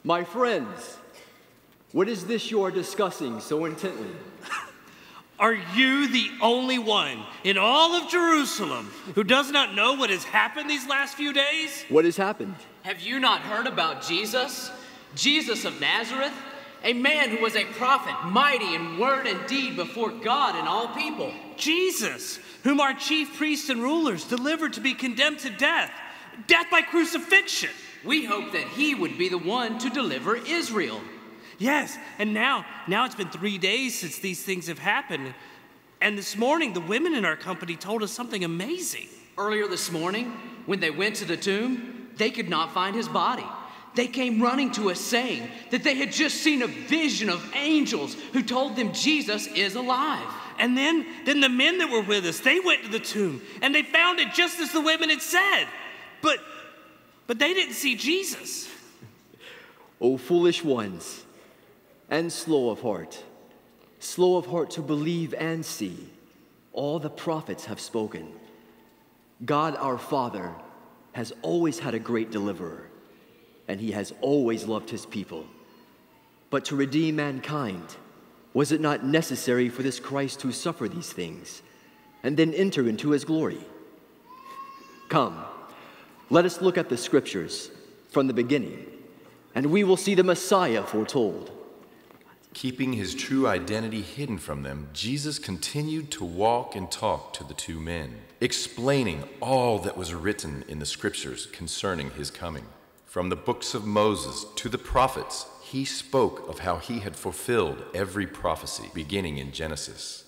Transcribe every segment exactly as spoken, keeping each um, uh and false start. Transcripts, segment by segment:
My friends, what is this you are discussing so intently? Are you the only one in all of Jerusalem who does not know what has happened these last few days? What has happened? Have you not heard about Jesus? Jesus of Nazareth? A man who was a prophet, mighty in word and deed before God and all people. Jesus, whom our chief priests and rulers delivered to be condemned to death, death by crucifixion. We hoped that he would be the one to deliver Israel. Yes, and now, now it's been three days since these things have happened. And this morning, the women in our company told us something amazing. Earlier this morning, when they went to the tomb, they could not find his body. They came running to us saying that they had just seen a vision of angels who told them Jesus is alive. And then, then the men that were with us, they went to the tomb, and they found it just as the women had said. But, but they didn't see Jesus. O foolish ones, and slow of heart, slow of heart to believe and see. All the prophets have spoken. God our Father has always had a great deliverer, and he has always loved his people. But to redeem mankind, was it not necessary for this Christ to suffer these things, and then enter into his glory? Come, let us look at the scriptures from the beginning, and we will see the Messiah foretold. Keeping his true identity hidden from them, Jesus continued to walk and talk to the two men, explaining all that was written in the scriptures concerning his coming. From the books of Moses to the prophets, he spoke of how he had fulfilled every prophecy, beginning in Genesis.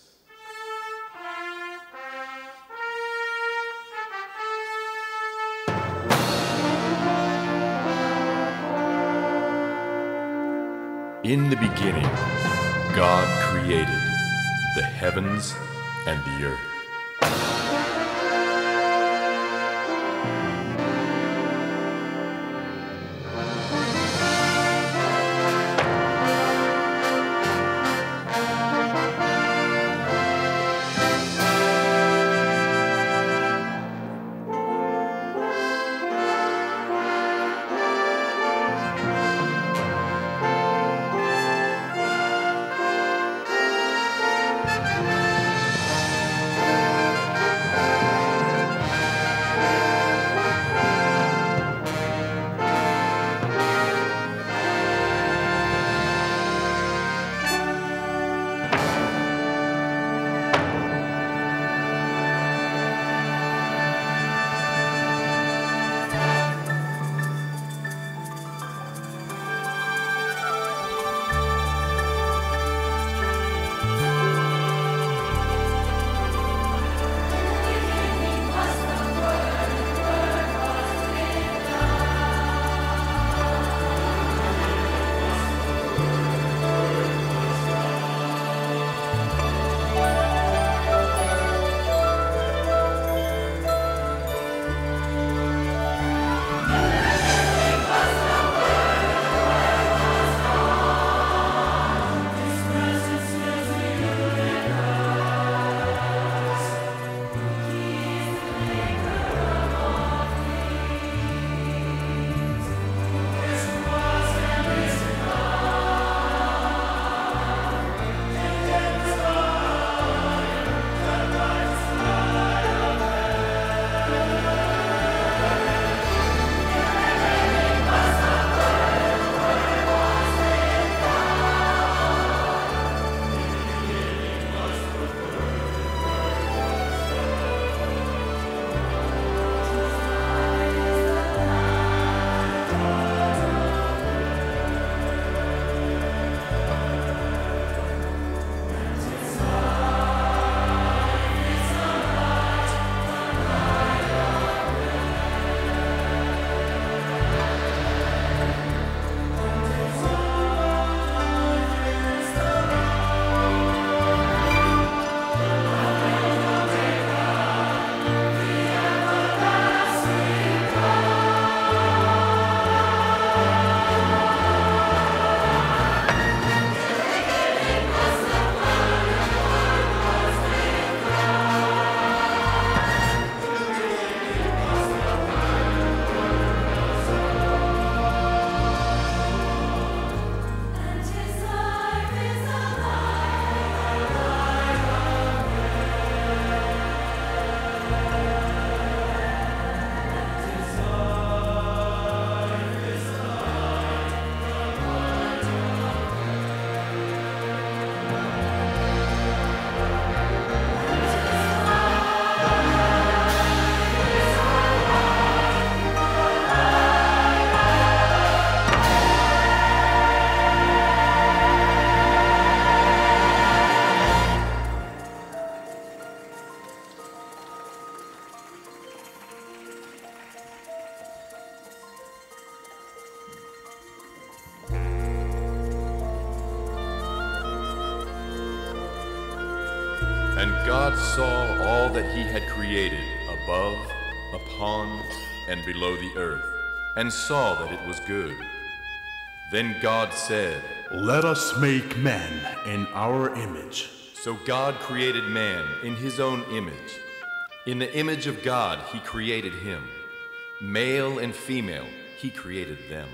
In the beginning, God created the heavens and the earth. And God saw all that he had created above, upon, and below the earth, and saw that it was good. Then God said, "Let us make man in our image." So God created man in his own image. In the image of God he created him. Male and female he created them.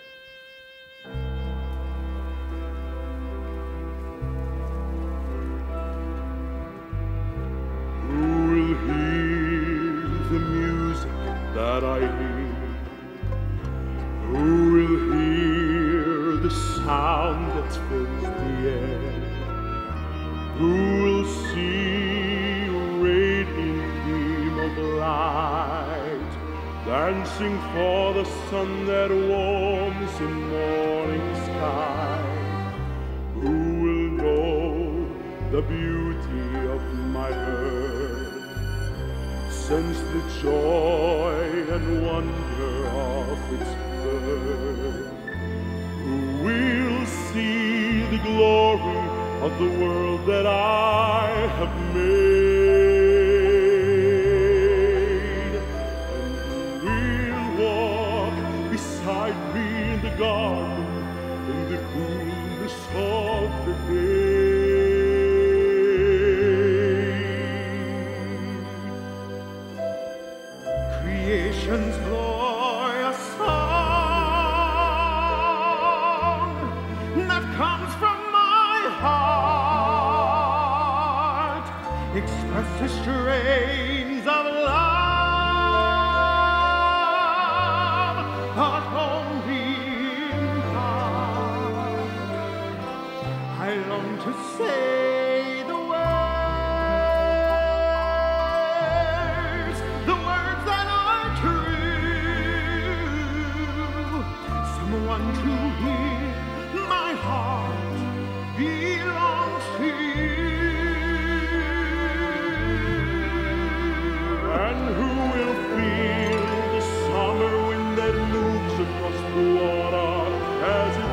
Who will hear the music that I hear? Who will hear the sound that fills the air? Who will see a radiant beam of light, dancing for the sun that warms the morning sky? Who will know the beauty of my birth, sense the joy and wonder of its birth? Who will see the glory of the world that I have made? And who will walk beside me in the garden in the coolness of the day? Creation's glorious song that comes from heart expresses strains of love, but only in part. I long to say the words, the words that are true. Someone to hear my heart belongs to you. And who will feel the summer wind that moves across the water as it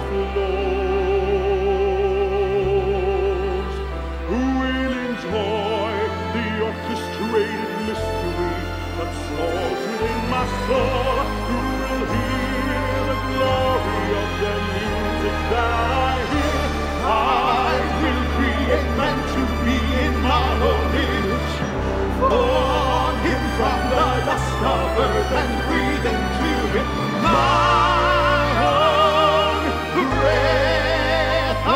flows? Who will enjoy the orchestrated mystery that soars within my soul? Who will hear the glory of the music that I hear? I will create man to be in my own image, form him from the dust of earth and breathe into him my own breath of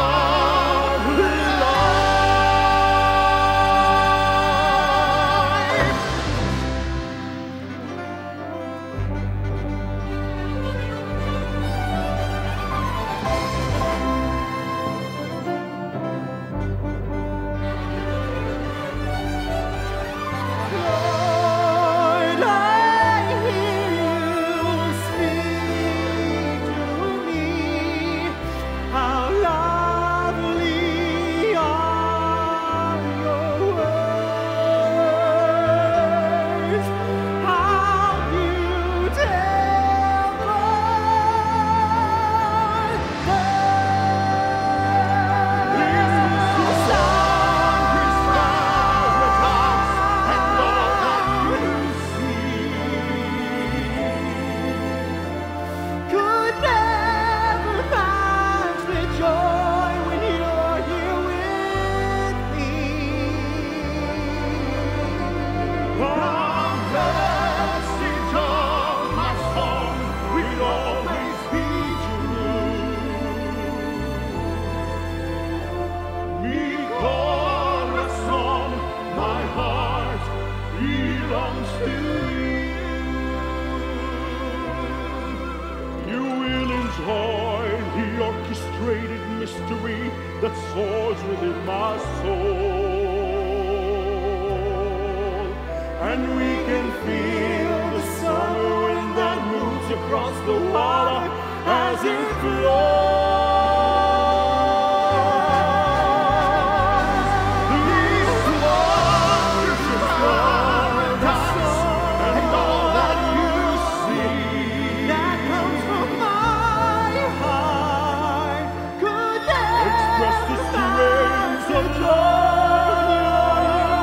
orchestrated mystery that soars within my soul. And we can feel the summer wind that moves across the water as it flows. These waters are paradise, and all that you see that comes from my heart could never express the strains of joy.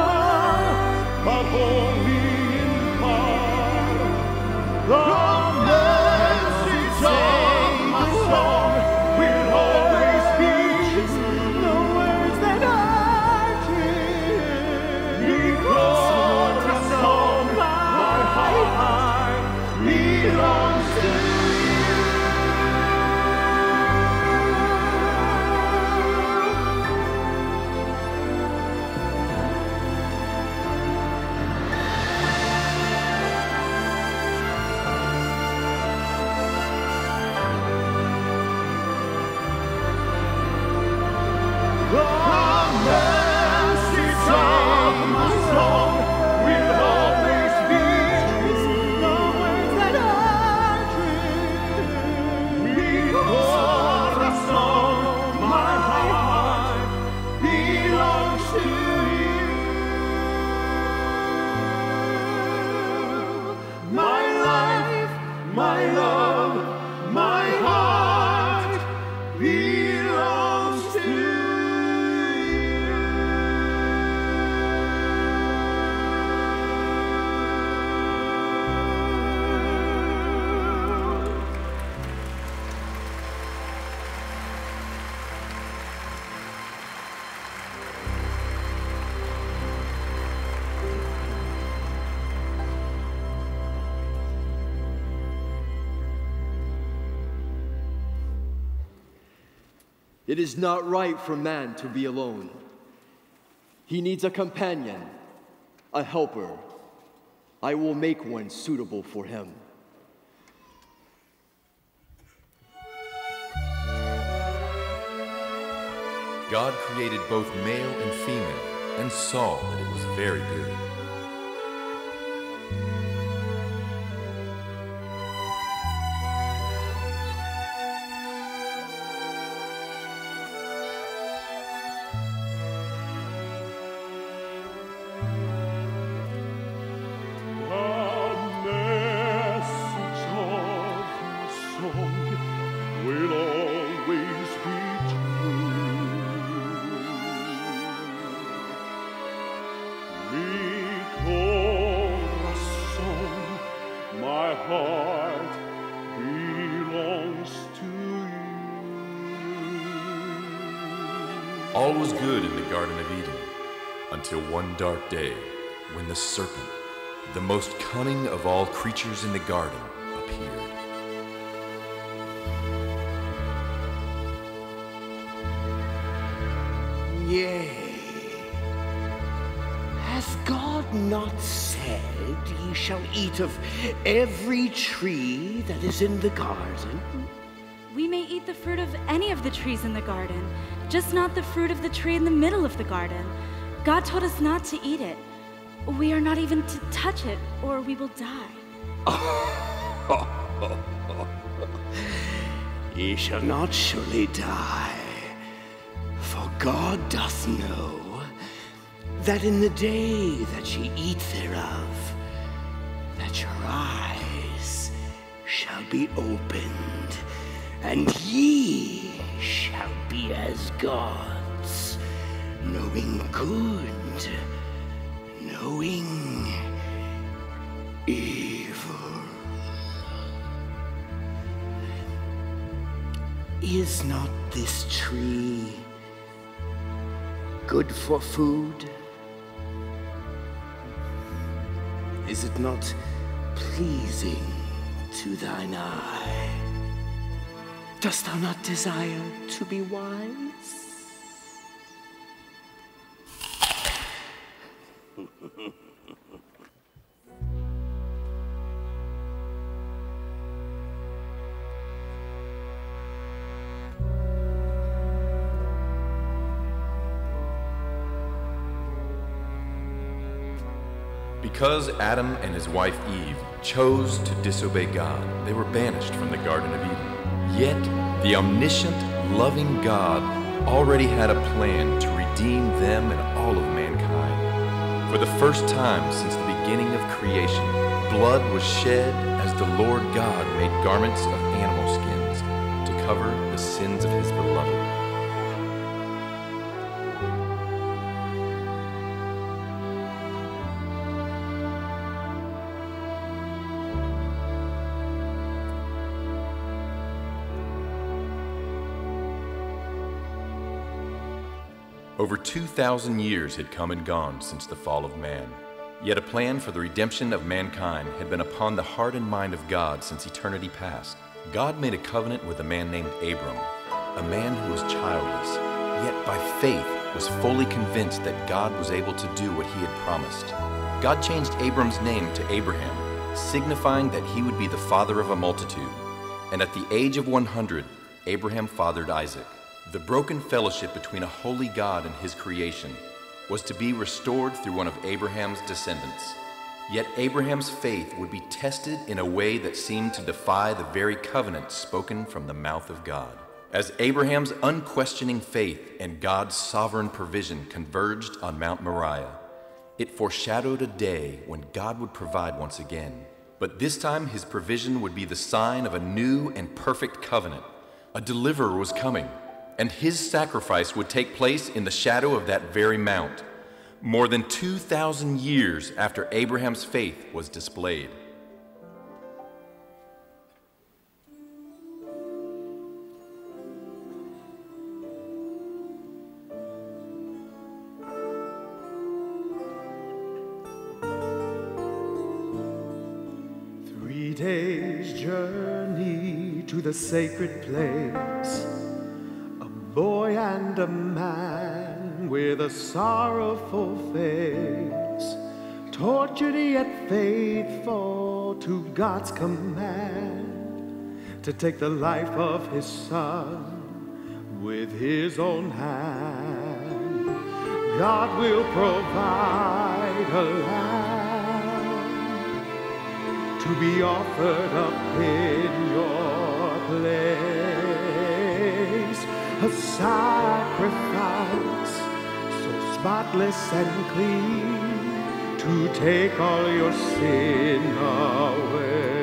mercy song, my song will always be true. The words that I dream, because the song, my heart belongs to you. My life, my love, my heart belongs to you. It is not right for man to be alone. He needs a companion, a helper. I will make one suitable for him. God created both male and female, and saw that it was very good. All was good in the Garden of Eden, until one dark day, when the serpent, the most cunning of all creatures in the garden, appeared. Yea, has God not said, ye shall eat of every tree that is in the garden? We may eat the fruit of any of the trees in the garden, just not the fruit of the tree in the middle of the garden. God told us not to eat it. We are not even to touch it, or we will die. Ye shall not surely die, for God doth know that in the day that ye eat thereof, that your eyes shall be opened, and ye shall be as gods, knowing good, knowing evil. Is not this tree good for food? Is it not pleasing to thine eye? Dost thou not desire to be wise? Because Adam and his wife Eve chose to disobey God, they were banished from the Garden of Eden. Yet, the omniscient, loving God already had a plan to redeem them and all of mankind. For the first time since the beginning of creation, blood was shed as the Lord God made garments of animal skins to cover the sins of his beloved. Over two thousand years had come and gone since the fall of man. Yet a plan for the redemption of mankind had been upon the heart and mind of God since eternity past. God made a covenant with a man named Abram, a man who was childless, yet by faith was fully convinced that God was able to do what he had promised. God changed Abram's name to Abraham, signifying that he would be the father of a multitude. And at the age of one hundred, Abraham fathered Isaac. The broken fellowship between a holy God and his creation was to be restored through one of Abraham's descendants. Yet Abraham's faith would be tested in a way that seemed to defy the very covenant spoken from the mouth of God. As Abraham's unquestioning faith and God's sovereign provision converged on Mount Moriah, it foreshadowed a day when God would provide once again. But this time his provision would be the sign of a new and perfect covenant. A deliverer was coming, and his sacrifice would take place in the shadow of that very mount, more than two thousand years after Abraham's faith was displayed. Three days' journey to the sacred place, a boy and a man with a sorrowful face, tortured yet faithful to God's command, to take the life of his son with his own hand. God will provide a lamb to be offered up in your place, a sacrifice so spotless and clean, to take all your sin away.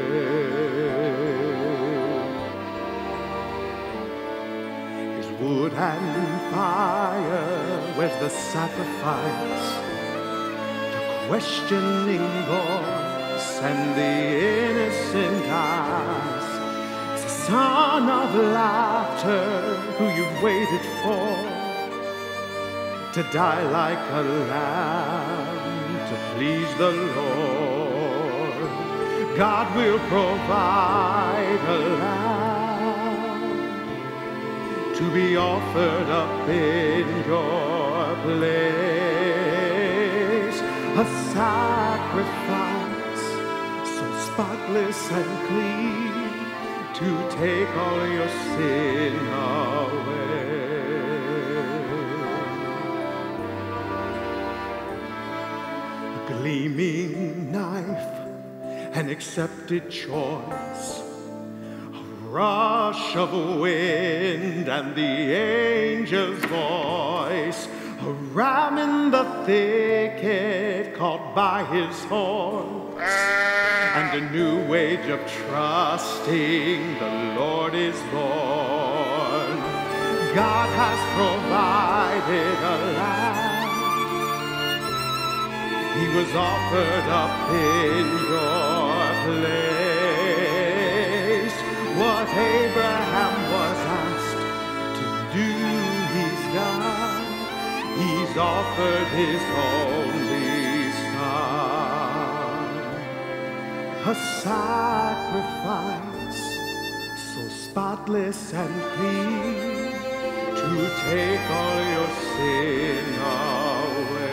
His wood and fire, where's the sacrifice? The questioning voice and the innocent eyes. It's the son of laughter who you've waited for, to die like a lamb to please the Lord. God will provide a lamb to be offered up in your place, a sacrifice so spotless and clean, to take all your sin away. Gleaming knife, an accepted choice, a rush of wind and the angel's voice, a ram in the thicket caught by his horns, and a new wage of trusting the Lord is born. God has provided a lamb. He was offered up in your place. What Abraham was asked to do, he's done. He's offered his only son, a sacrifice so spotless and clean, to take all your sin away.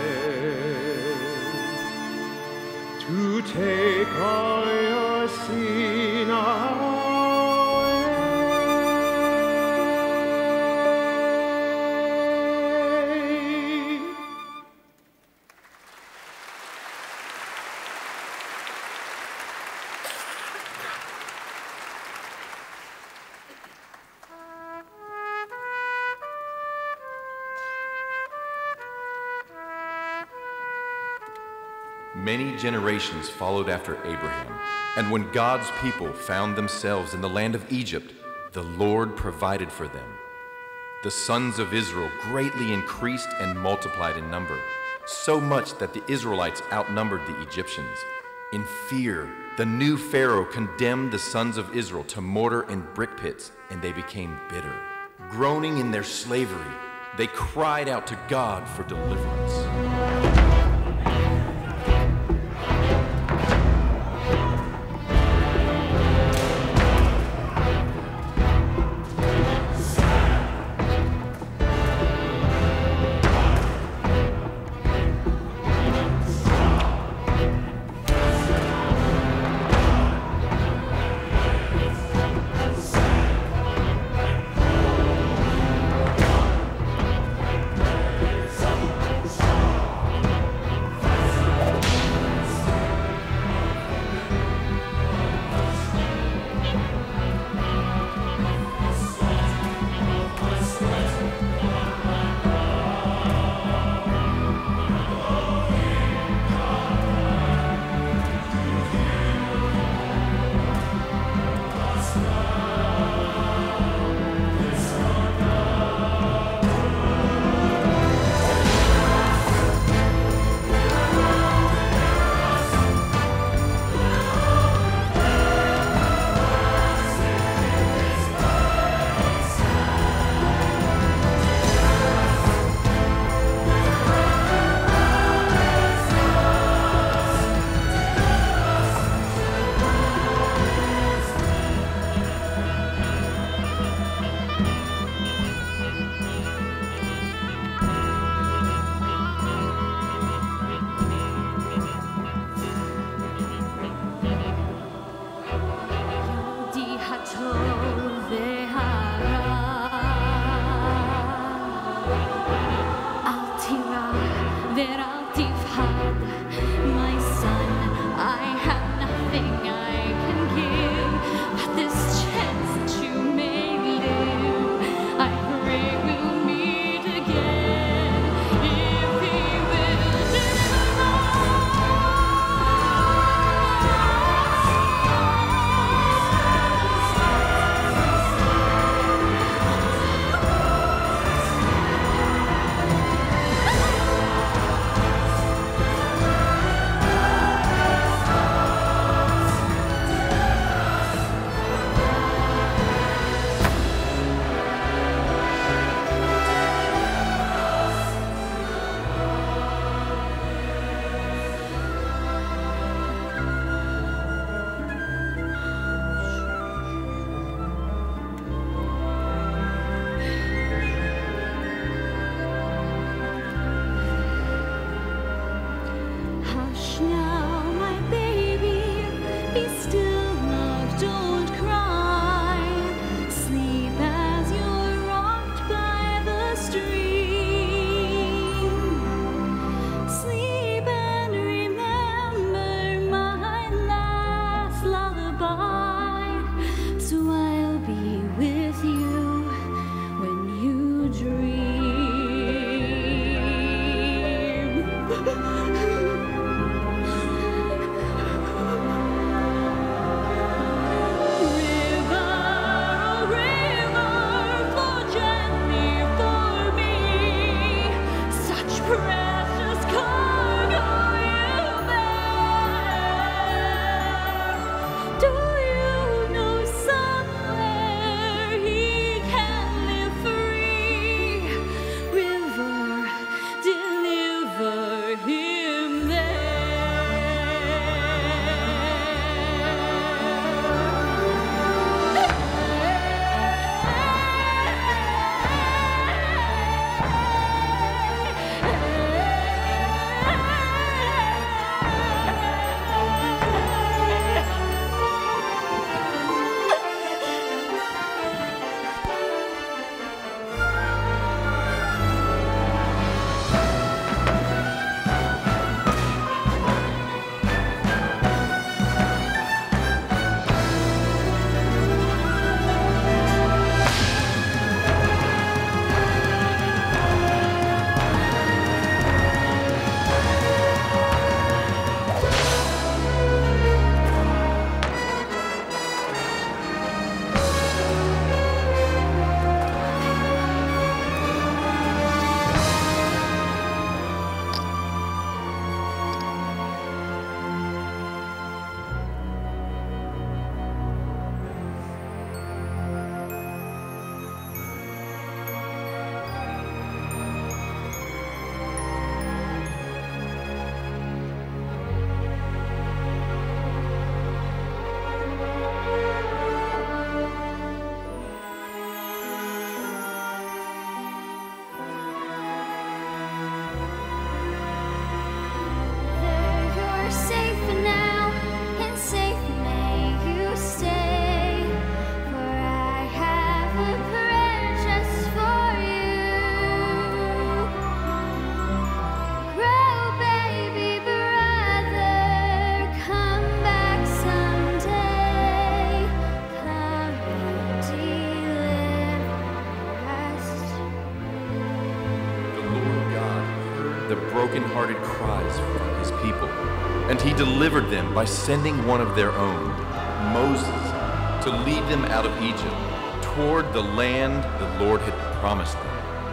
To take all your sin away. Many generations followed after Abraham, and when God's people found themselves in the land of Egypt, the Lord provided for them. The sons of Israel greatly increased and multiplied in number, so much that the Israelites outnumbered the Egyptians. In fear, the new Pharaoh condemned the sons of Israel to mortar and brick pits, and they became bitter. Groaning in their slavery, they cried out to God for deliverance. the broken-hearted cries from his people. And he delivered them by sending one of their own, Moses, to lead them out of Egypt toward the land the Lord had promised them.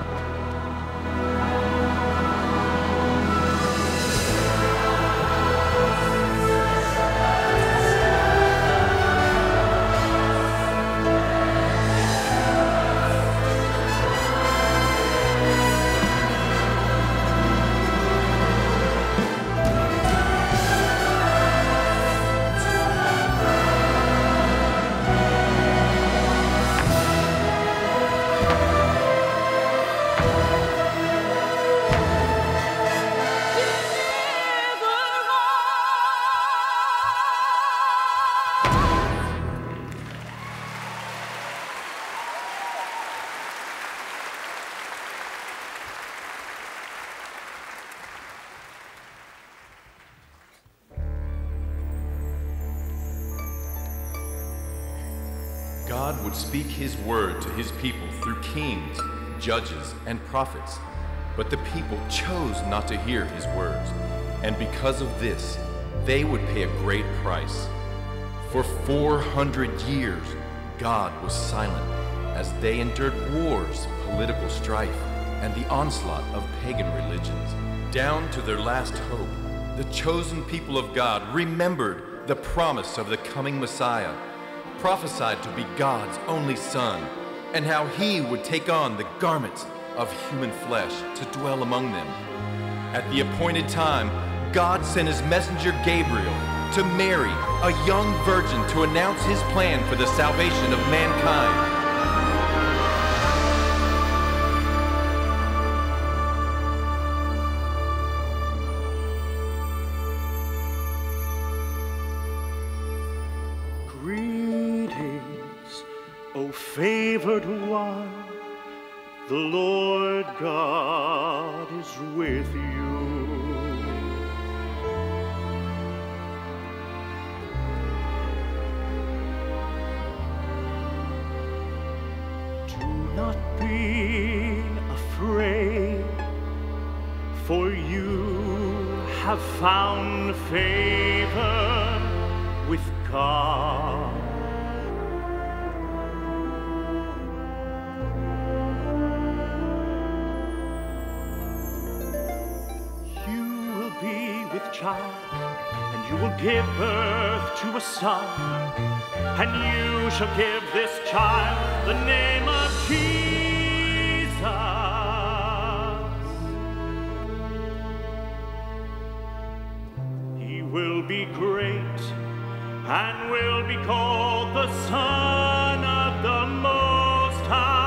God would speak his word to his people through kings, judges, and prophets, but the people chose not to hear his words, and because of this, they would pay a great price. For four hundred years, God was silent as they endured wars, political strife, and the onslaught of pagan religions. Down to their last hope, the chosen people of God remembered the promise of the coming Messiah, prophesied to be God's only Son, and how he would take on the garments of human flesh to dwell among them. At the appointed time, God sent his messenger Gabriel to Mary, a young virgin, to announce his plan for the salvation of mankind. O favored one, the Lord God is with you. Do not be afraid, for you have found favor with God. Child, and you will give birth to a son, and you shall give this child the name of Jesus. He will be great and will be called the Son of the Most High.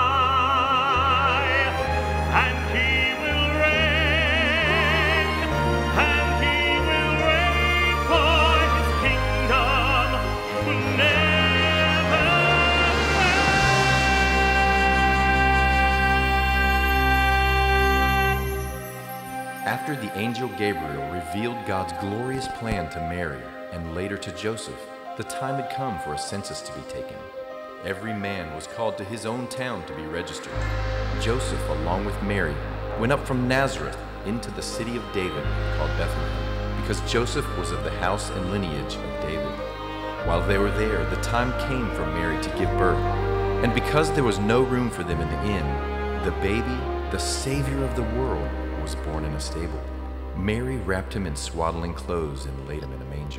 After the angel Gabriel revealed God's glorious plan to Mary and later to Joseph, the time had come for a census to be taken. Every man was called to his own town to be registered. Joseph, along with Mary, went up from Nazareth into the city of David called Bethlehem, because Joseph was of the house and lineage of David. While they were there, the time came for Mary to give birth, and because there was no room for them in the inn, the baby, the Savior of the world, was born in a stable. Mary wrapped him in swaddling clothes and laid him in a manger.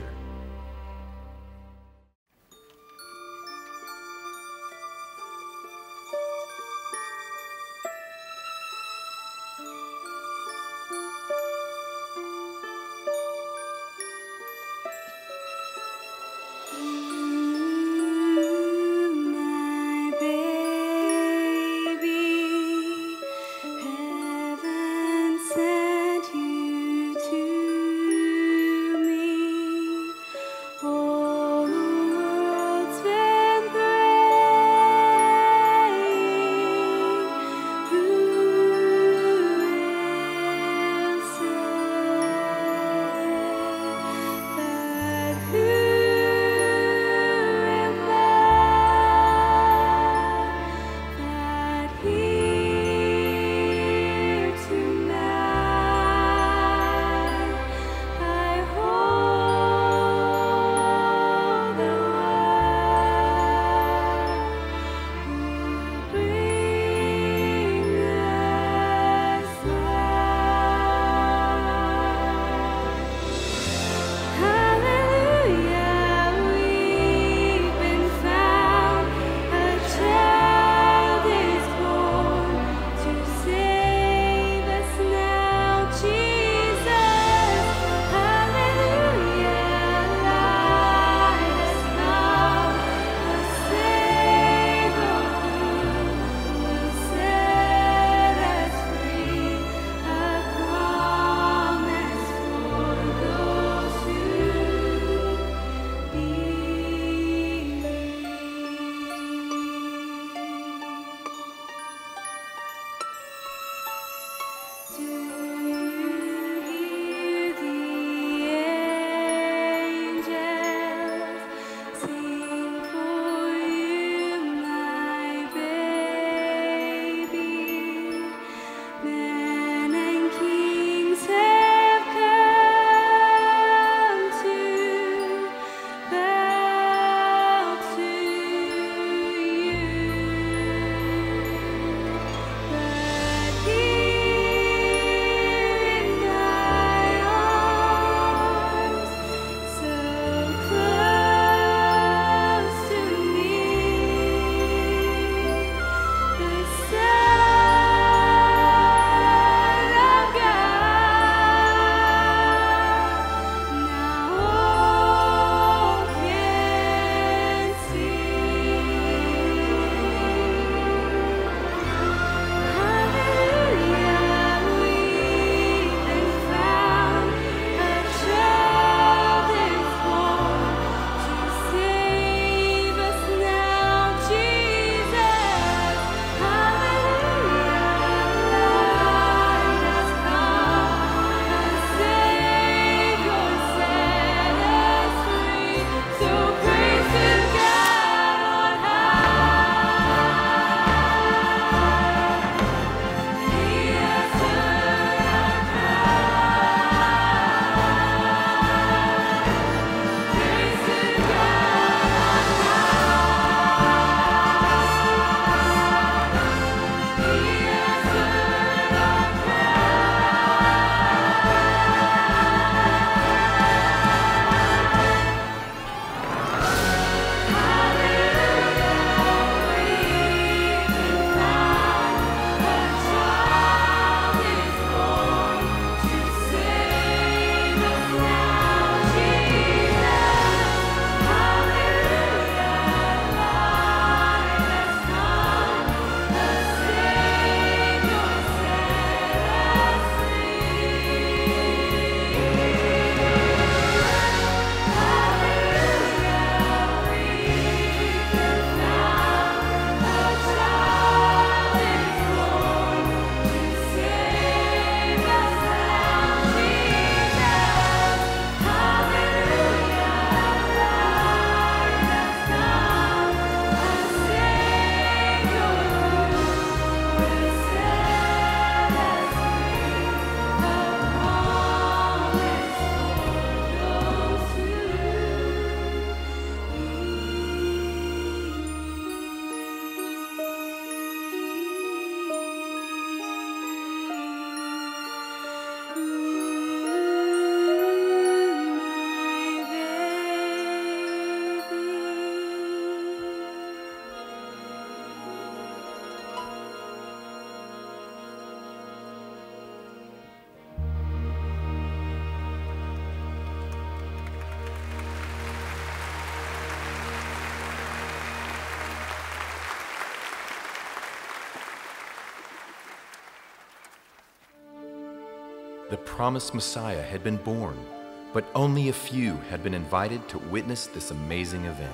The promised Messiah had been born, but only a few had been invited to witness this amazing event.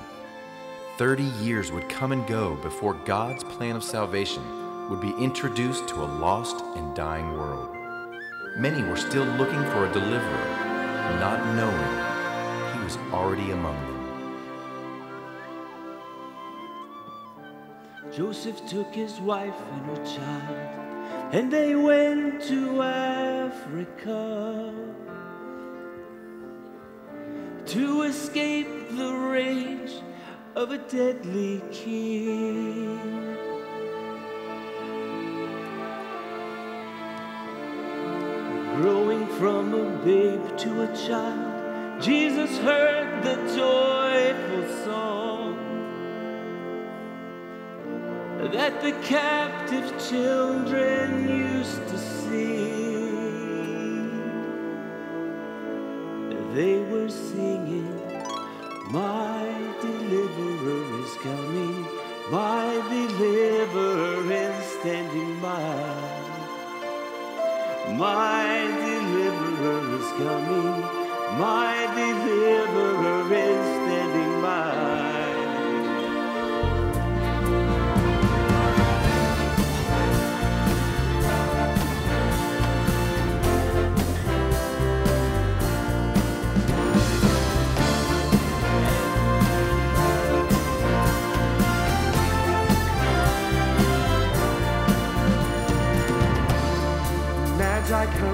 Thirty years would come and go before God's plan of salvation would be introduced to a lost and dying world. Many were still looking for a deliverer, not knowing he was already among them. Joseph took his wife and her child, and they went to Africa to escape the rage of a deadly king. Growing from a babe to a child, Jesus heard the joyful song that the captive children used to sing. They were singing, "My deliverer is coming, my deliverer is standing by. My deliverer is coming, my deliverer is standing by."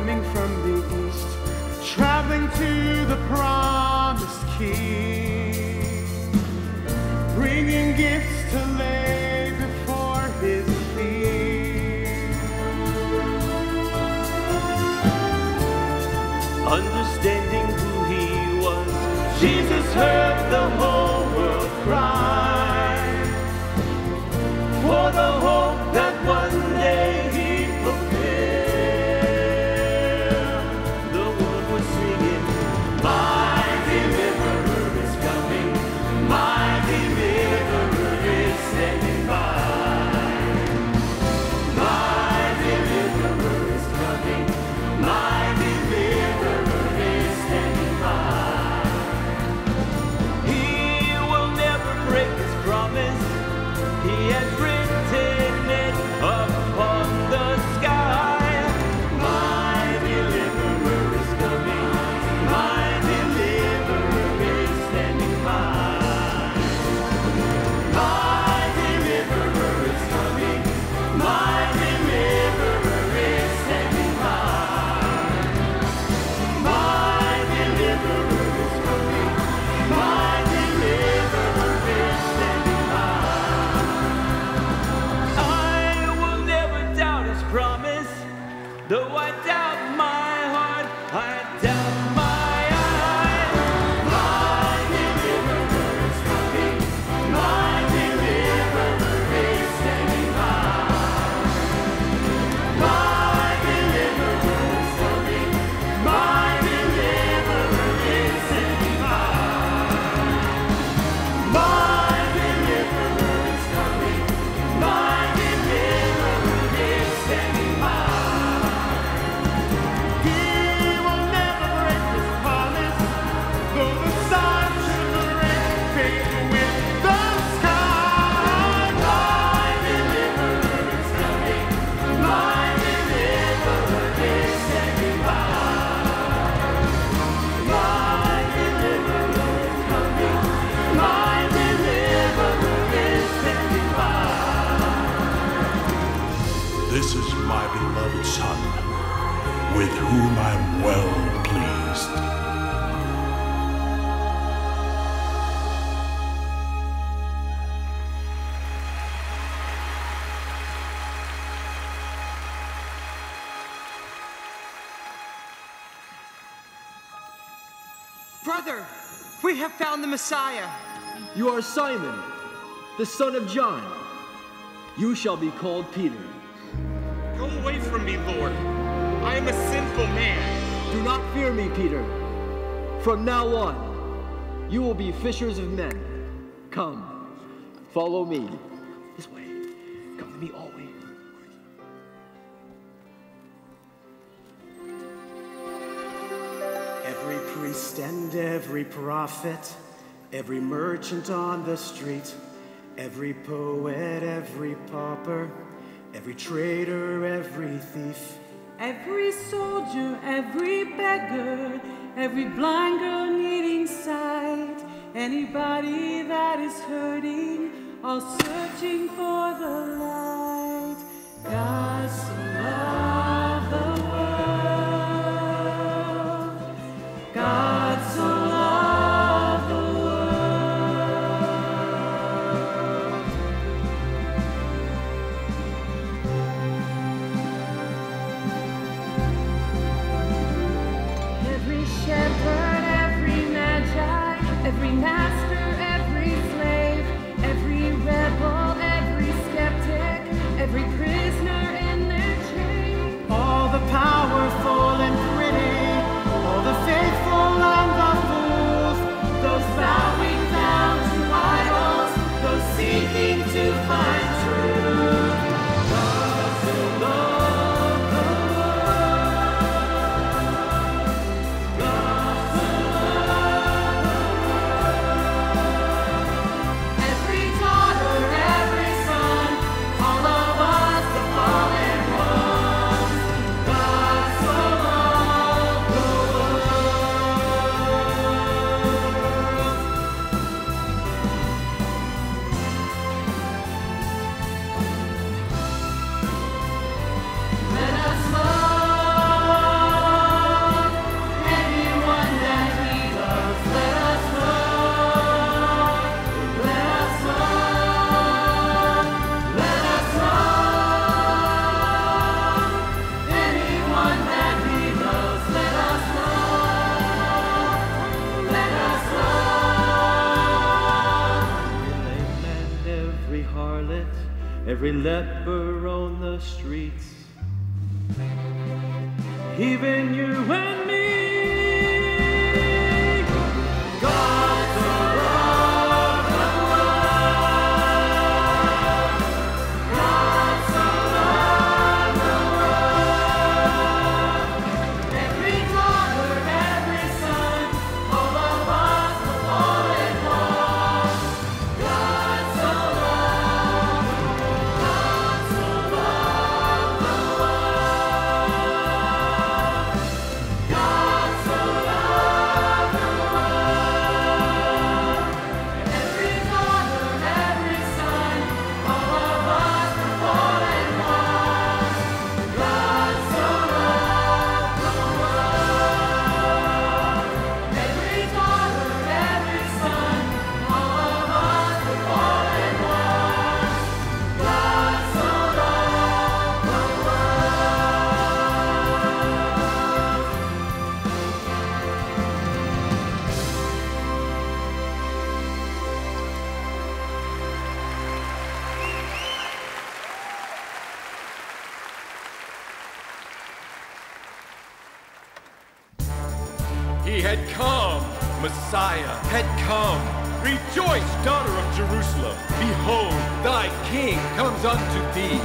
coming from the east, traveling to the promised King, bringing gifts to lay before his feet. Understanding who he was, Jesus heard the whole world cry for the hope that one day he'd fulfill. The world was singing, my deliverer is coming, my deliverer is standing by. My deliverer is coming, my deliverer is standing by. He will never break his promise, he has written it upon the sky. My deliverer is coming, my deliverer is standing by. My deliverer is coming, my deliverer is standing by. My deliverer is coming, my deliverer is standing by. I will never doubt his promise, though I doubt my heart, I doubt my eyes. My deliverer is coming, my deliverer is standing by. My deliverer is coming, my deliverer is standing by. My deliverer is coming, my deliverer is standing by. He will never break his promise, though the sun should break fade with the sky. My deliverer is coming, my deliverer is standing by. My deliverer is coming, my deliverer is standing by. This is my beloved Son, with whom I'm well pleased. Brother, we have found the Messiah. You are Simon, the son of John. You shall be called Peter. Go away from me, Lord. I am a sinful man. Do not fear me, Peter. From now on, you will be fishers of men. Come, follow me. This way. Come with me always. Every priest and every prophet, every merchant on the street, every poet, every pauper, every traitor, every thief, Every soldier, every beggar, every blind girl needing sight, anybody that is hurting, all searching for the light. God so loved the world. God so loved the Every shepherd, every magi, every master, every slave, every rebel, every skeptic, every prisoner in their chains. every leper on the streets, even you and me. God so loved the world, God so loved the world, every daughter, every son, all of us, the fallen ones. God so loved, God so loved the world, God so loved the world, every daughter, every son, all of us, the fallen ones. God so loved the world, every daughter, every son, all of us, the fallen ones. God so loved the He had come. Messiah had come. Rejoice, daughter of Jerusalem. Behold, thy king comes unto thee.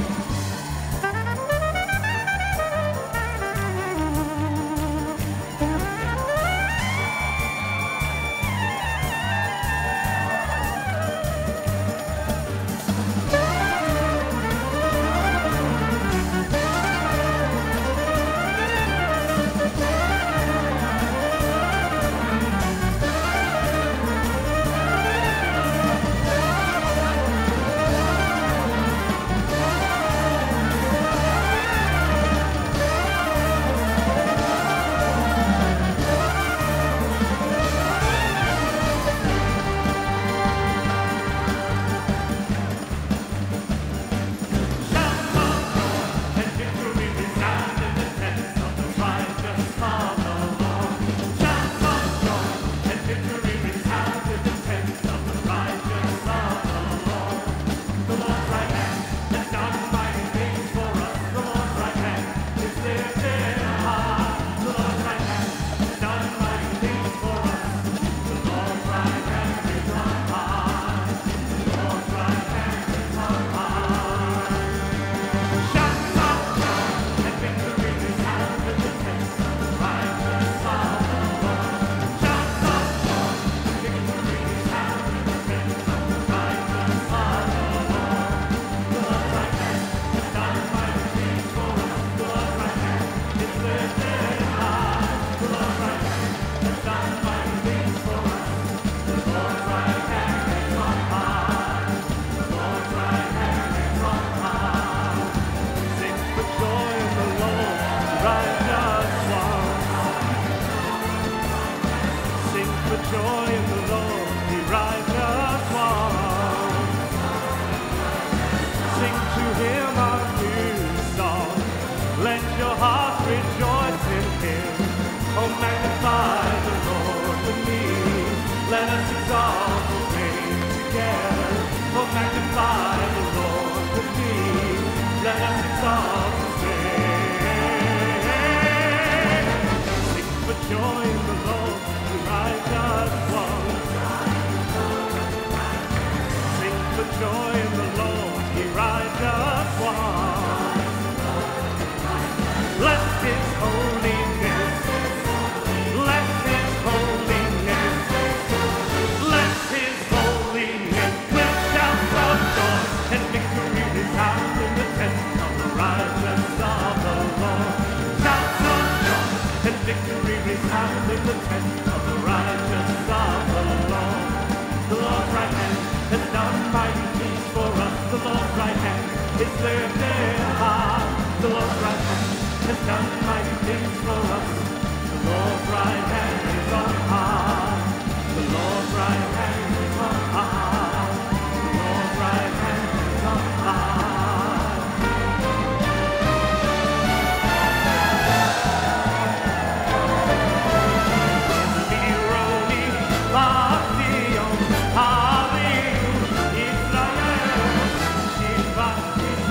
Israel, Shiva,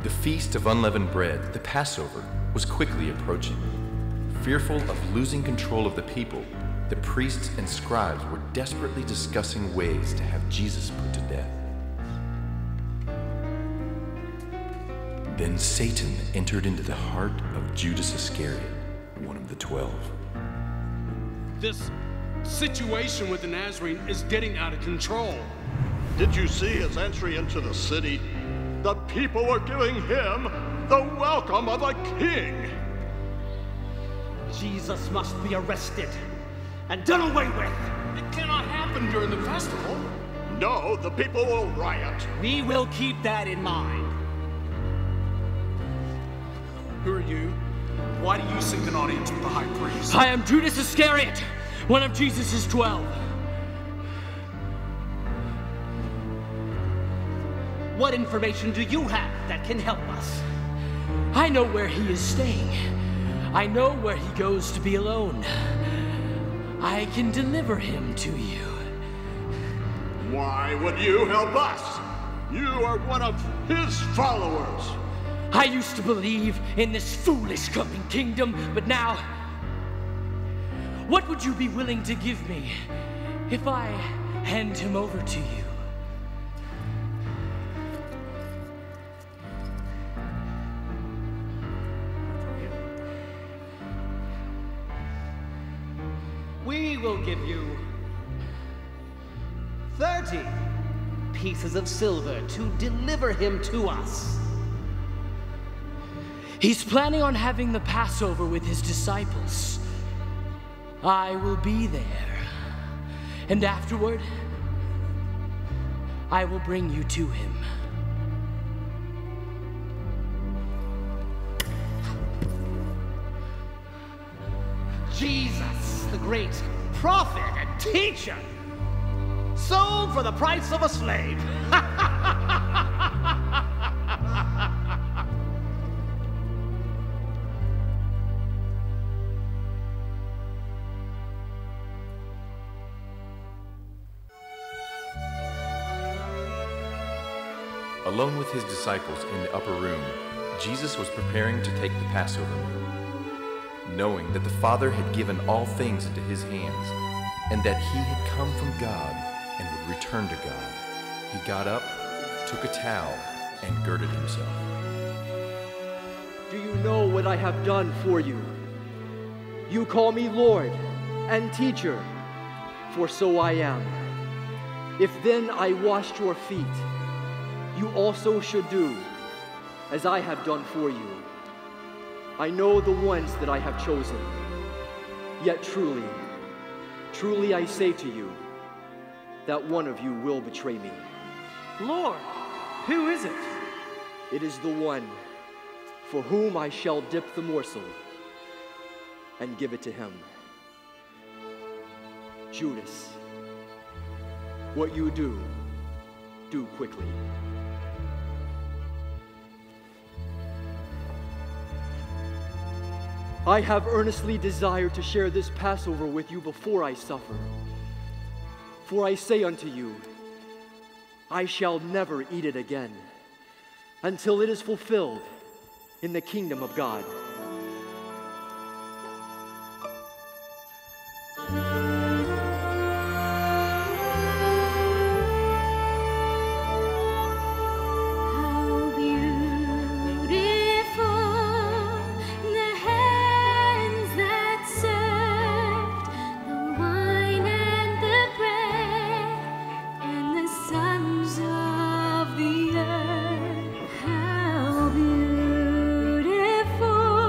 The feast of unleavened bread, the Passover, was quickly approaching. Fearful of losing control of the people, the priests and scribes were desperately discussing ways to have Jesus put to death. Then Satan entered into the heart of Judas Iscariot, one of the twelve. This situation with the Nazarene is getting out of control. Did you see his entry into the city? The people were giving him the welcome of a king. Jesus must be arrested and done away with. It cannot happen during the festival. No, the people will riot. We will keep that in mind. Who are you? Why do you seek an audience with the high priest? I am Judas Iscariot, one of Jesus' twelve. What information do you have that can help us? I know where he is staying. I know where he goes to be alone. I can deliver him to you. Why would you help us? You are one of his followers. I used to believe in this foolish coming kingdom, but now, what would you be willing to give me if I hand him over to you? We will give you thirty pieces of silver to deliver him to us. He's planning on having the Passover with his disciples. I will be there. And afterward, I will bring you to him. Jesus, the great prophet and teacher, sold for the price of a slave. Alone with his disciples in the upper room, Jesus was preparing to take the Passover meal. Knowing that the Father had given all things into his hands, and that he had come from God and would return to God, he got up, took a towel, and girded himself. Do you know what I have done for you? You call me Lord and Teacher, for so I am. If then I washed your feet, you also should do as I have done for you. I know the ones that I have chosen. Yet truly, truly I say to you, that one of you will betray me. Lord, who is it? It is the one for whom I shall dip the morsel and give it to him. Judas, what you do, do quickly. I have earnestly desired to share this Passover with you before I suffer. For I say unto you, I shall never eat it again until it is fulfilled in the kingdom of God. How beautiful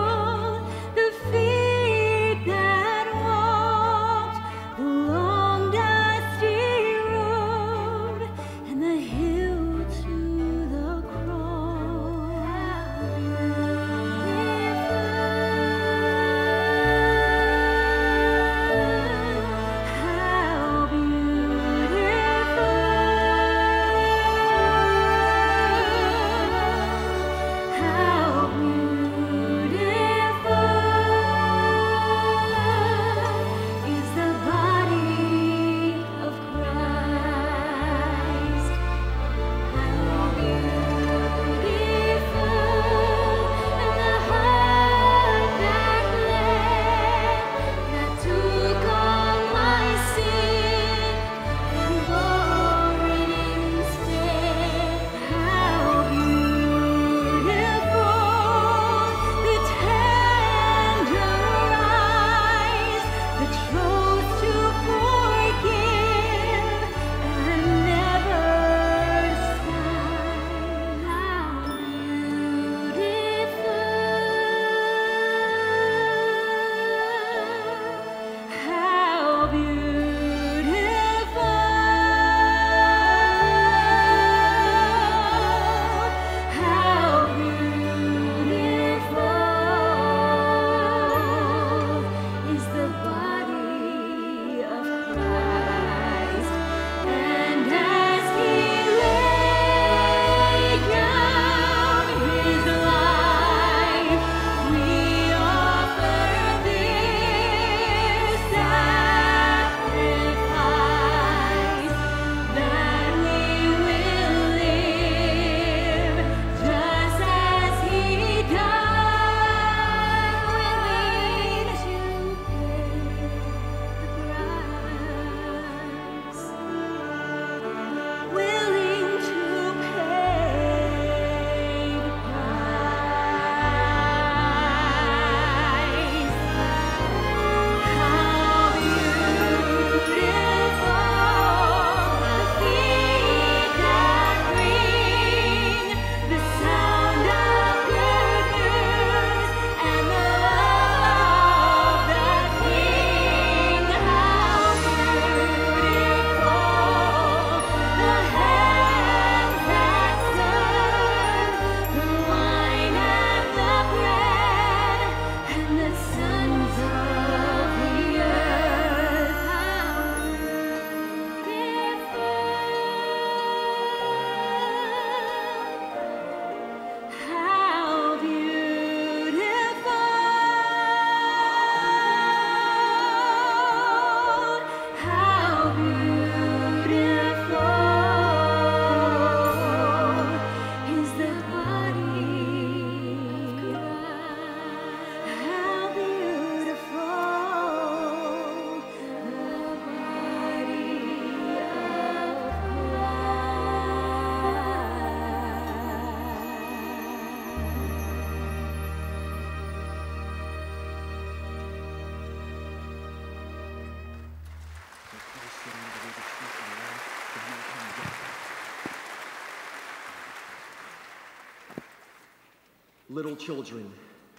Little children,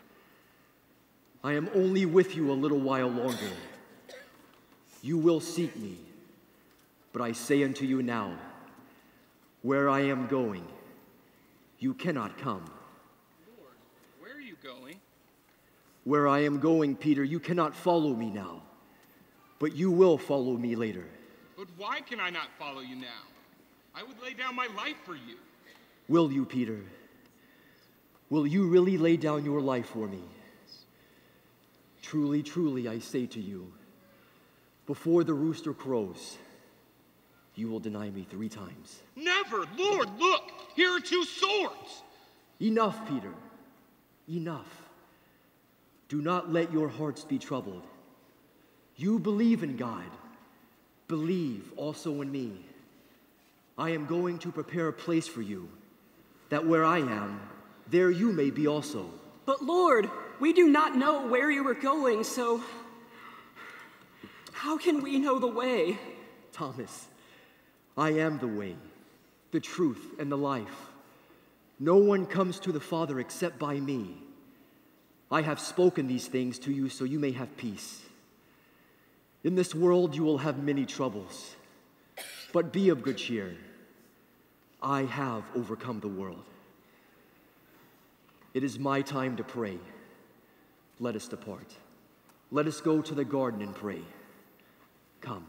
I am only with you a little while longer. You will seek me, but I say unto you now, where I am going, you cannot come. Lord, where are you going? Where I am going, Peter, you cannot follow me now, but you will follow me later. But why can I not follow you now? I would lay down my life for you. Will you, Peter? Will you really lay down your life for me? Truly, truly, I say to you, before the rooster crows, you will deny me three times. Never! Lord, look! Here are two swords! Enough, Peter. Enough. Do not let your hearts be troubled. You believe in God. Believe also in me. I am going to prepare a place for you, that where I am, there you may be also. But Lord, we do not know where you are going, so how can we know the way? Thomas, I am the way, the truth, and the life. No one comes to the Father except by me. I have spoken these things to you so you may have peace. In this world you will have many troubles, but be of good cheer. I have overcome the world. It is my time to pray. Let us depart. Let us go to the garden and pray. Come.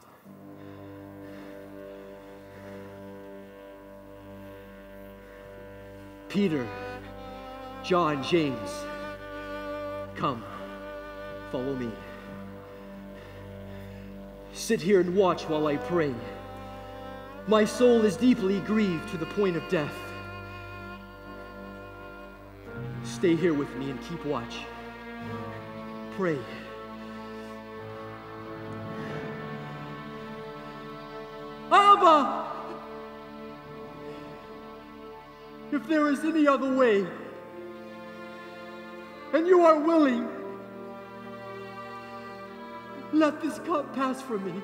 Peter, John, James, come, follow me. Sit here and watch while I pray. My soul is deeply grieved to the point of death. Stay here with me and keep watch. Pray. Abba! If there is any other way, and you are willing, let this cup pass from me.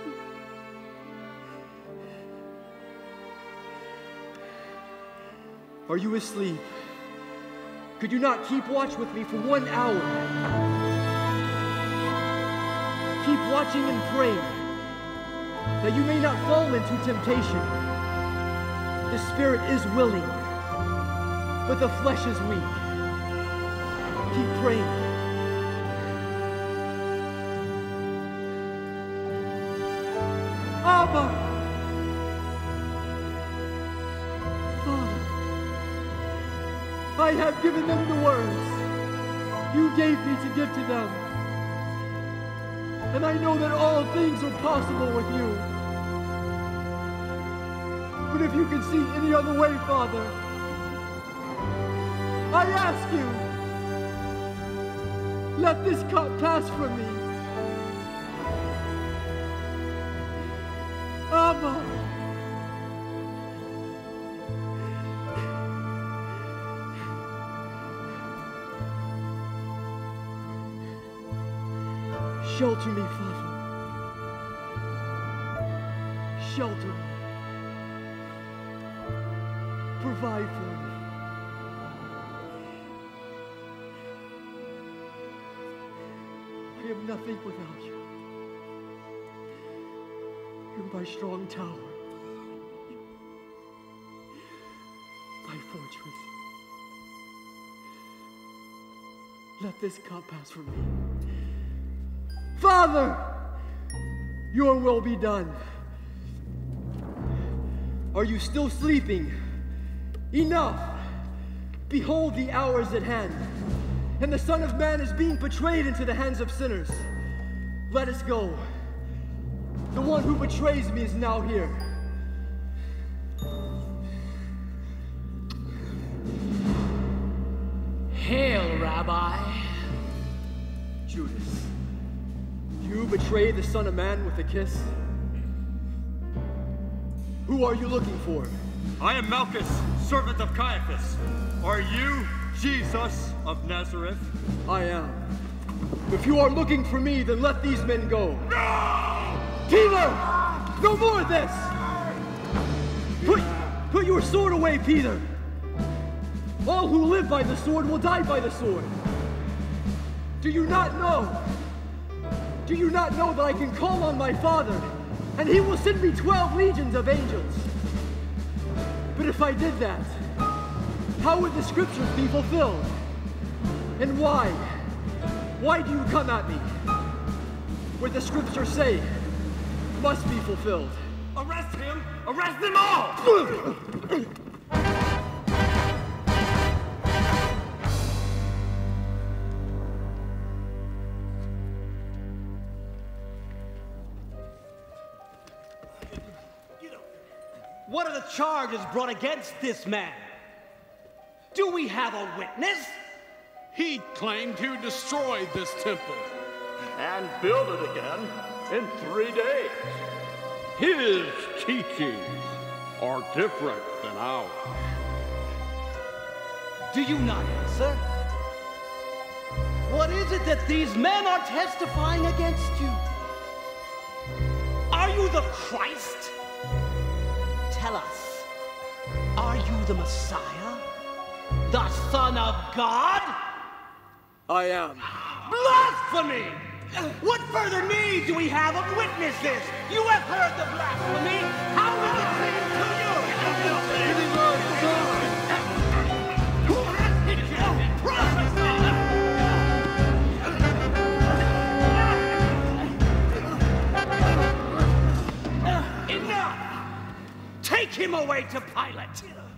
Are you asleep? Could you not keep watch with me for one hour? Keep watching and praying, that you may not fall into temptation. The spirit is willing, but the flesh is weak. Keep praying. Abba! Father, I have given them the words you gave me to give to them. And I know that all things are possible with you. But if you can see any other way, Father, I ask you, let this cup pass from me. Abba. Shelter me, Father. Shelter me. Provide for me. I am nothing without you. You're my strong tower, my fortress. Let this cup pass from me. Father, your will be done. Are you still sleeping? Enough! Behold, the hour is at hand, and the Son of Man is being betrayed into the hands of sinners. Let us go. The one who betrays me is now here. Hail, Rabbi. Judas, you betray the Son of Man with a kiss? Who are you looking for? I am Malchus, servant of Caiaphas. Are you Jesus of Nazareth? I am. If you are looking for me, then let these men go. No! Peter! No more of this! Put, put your sword away, Peter! All who live by the sword will die by the sword. Do you not know? Do you not know that I can call on my Father, and he will send me twelve legions of angels? But if I did that, how would the scriptures be fulfilled? And why? Why do you come at me? What the scriptures say must be fulfilled. Arrest him! Arrest them all! What are the charges brought against this man? Do we have a witness? He claimed to destroy this temple. And build it again in three days. His teachings are different than ours. Do you not answer? What is it that these men are testifying against you? Are you the Christ? Tell us, are you the Messiah? The Son of God? I am. Blasphemy! What further need do we have of witnesses? You have heard the blasphemy. How will it seem to you? Who has hit you? Prophesy! Enough! Take him away to Pilate.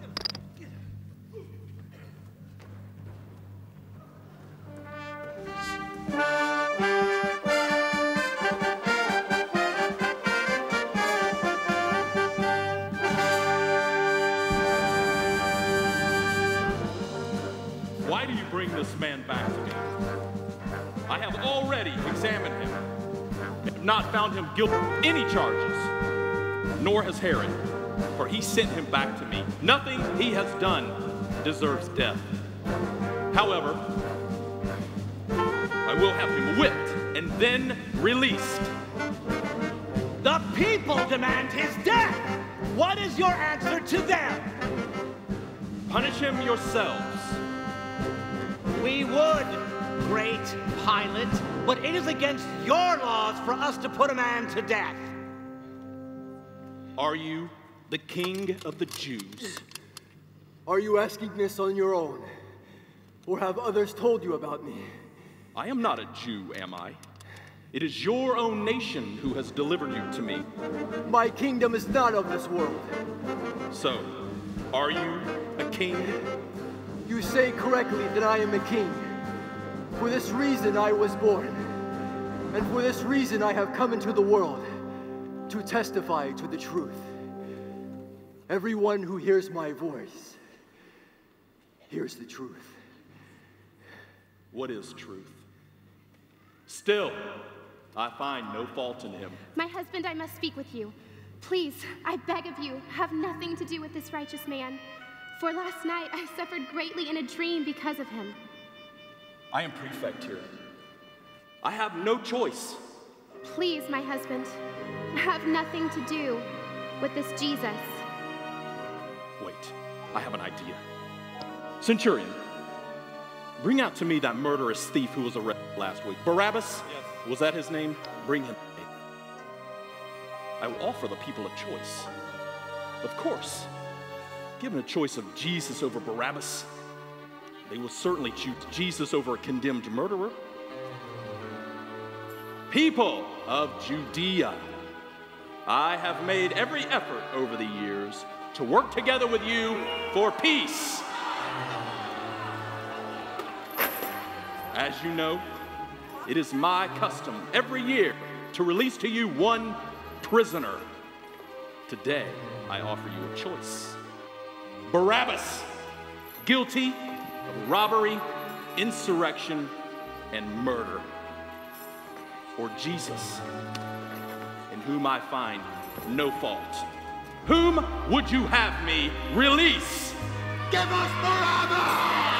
Why do you bring this man back to me? I have already examined him and have not found him guilty of any charges, nor has Herod, for he sent him back to me. Nothing he has done deserves death. However, I will have him whipped and then released. The people demand his death. What is your answer to them? Punish him yourselves. We would, great Pilate, but it is against your laws for us to put a man to death. Are you the king of the Jews? Are you asking this on your own? Or have others told you about me? I am not a Jew, am I? It is your own nation who has delivered you to me. My kingdom is not of this world. So, are you a king? You say correctly that I am a king. For this reason I was born. And for this reason I have come into the world, to testify to the truth. Everyone who hears my voice hears the truth. What is truth? Still, I find no fault in him. My husband, I must speak with you. Please, I beg of you, have nothing to do with this righteous man. For last night I suffered greatly in a dream because of him. I am prefect here. I have no choice. Please, my husband, have nothing to do with this Jesus. Wait, I have an idea. Centurion, bring out to me that murderous thief who was arrested last week. Barabbas? Yes. Was that his name? Bring him. I will offer the people a choice. Of course, given a choice of Jesus over Barabbas, they will certainly choose Jesus over a condemned murderer. People of Judea, I have made every effort over the years to work together with you for peace. As you know, it is my custom every year to release to you one prisoner. Today, I offer you a choice. Barabbas, guilty of robbery, insurrection, and murder. Or Jesus, in whom I find no fault. Whom would you have me release? Give us Barabbas!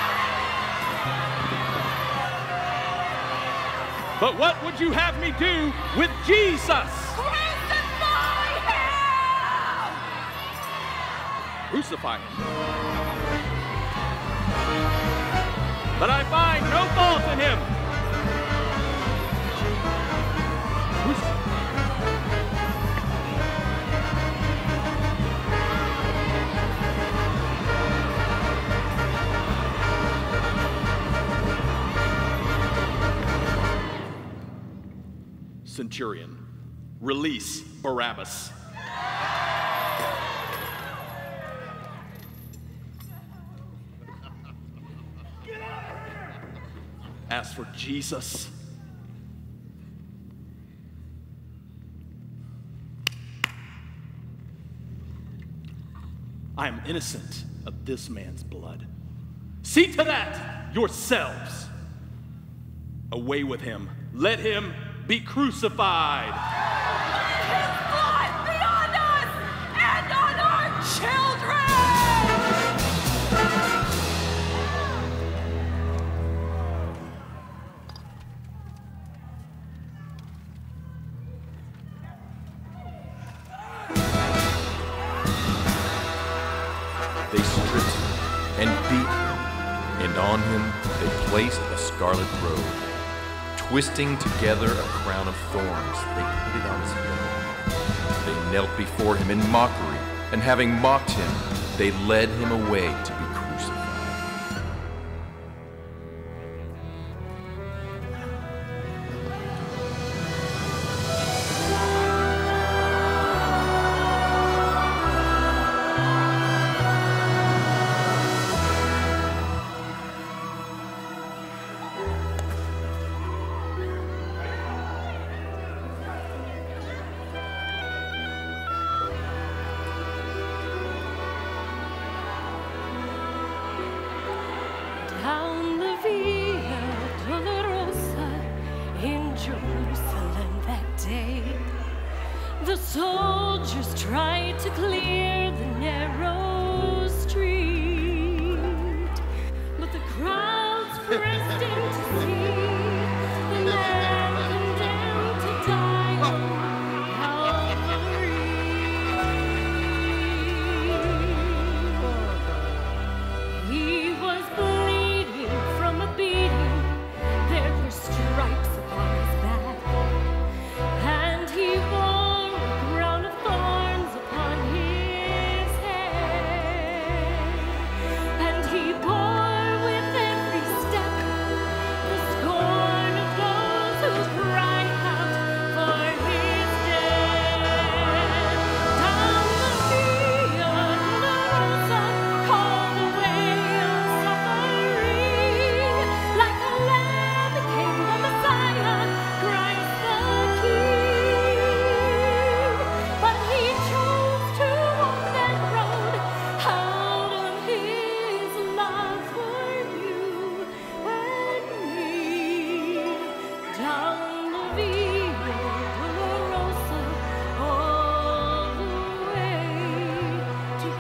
But what would you have me do with Jesus? Crucify him! Crucify him? but I find no fault in him. Centurion, release Barabbas. As for Jesus, I am innocent of this man's blood. See to that yourselves. Away with him. Let him be crucified. His blood be on us and on our children! They stripped him and beat him, and on him they placed a scarlet robe. Twisting together a crown of thorns, they put it on his head. They knelt before him in mockery, and having mocked him, they led him away to be crucified. Down the Via Dolorosa in Jerusalem that day, the soldiers tried to clear the narrow street, but the crowds pressed in to see the man condemned to die on Calvary. He was bleeding from a beating, there were stripes upon his back, and he bore a crown of thorns upon his head, and he bore with every step the scorn of those who cry out for his death. Down the Via Dolorosa, called the way of suffering, like a lamb came the Messiah, Christ the King. But he chose to walk that road out of his love for you and me. Down the Via Dolorosa, all the way to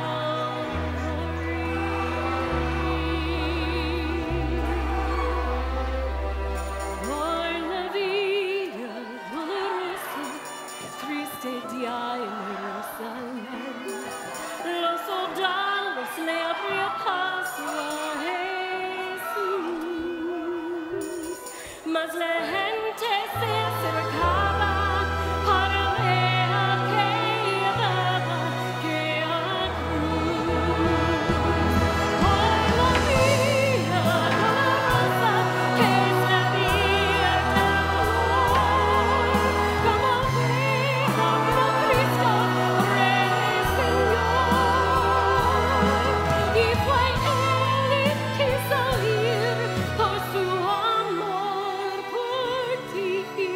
Por la Via Dolorosa, triste día en Jerusalén, los soldados le abrió paso a Jesús, mas la gente se acercaba para ver a que llevaba que a cruz. Por la Via Dolorosa, que es la vía del amor, como oveja vino Cristo, Rey Señor. Y fue Él quien quiso ir por su amor por ti.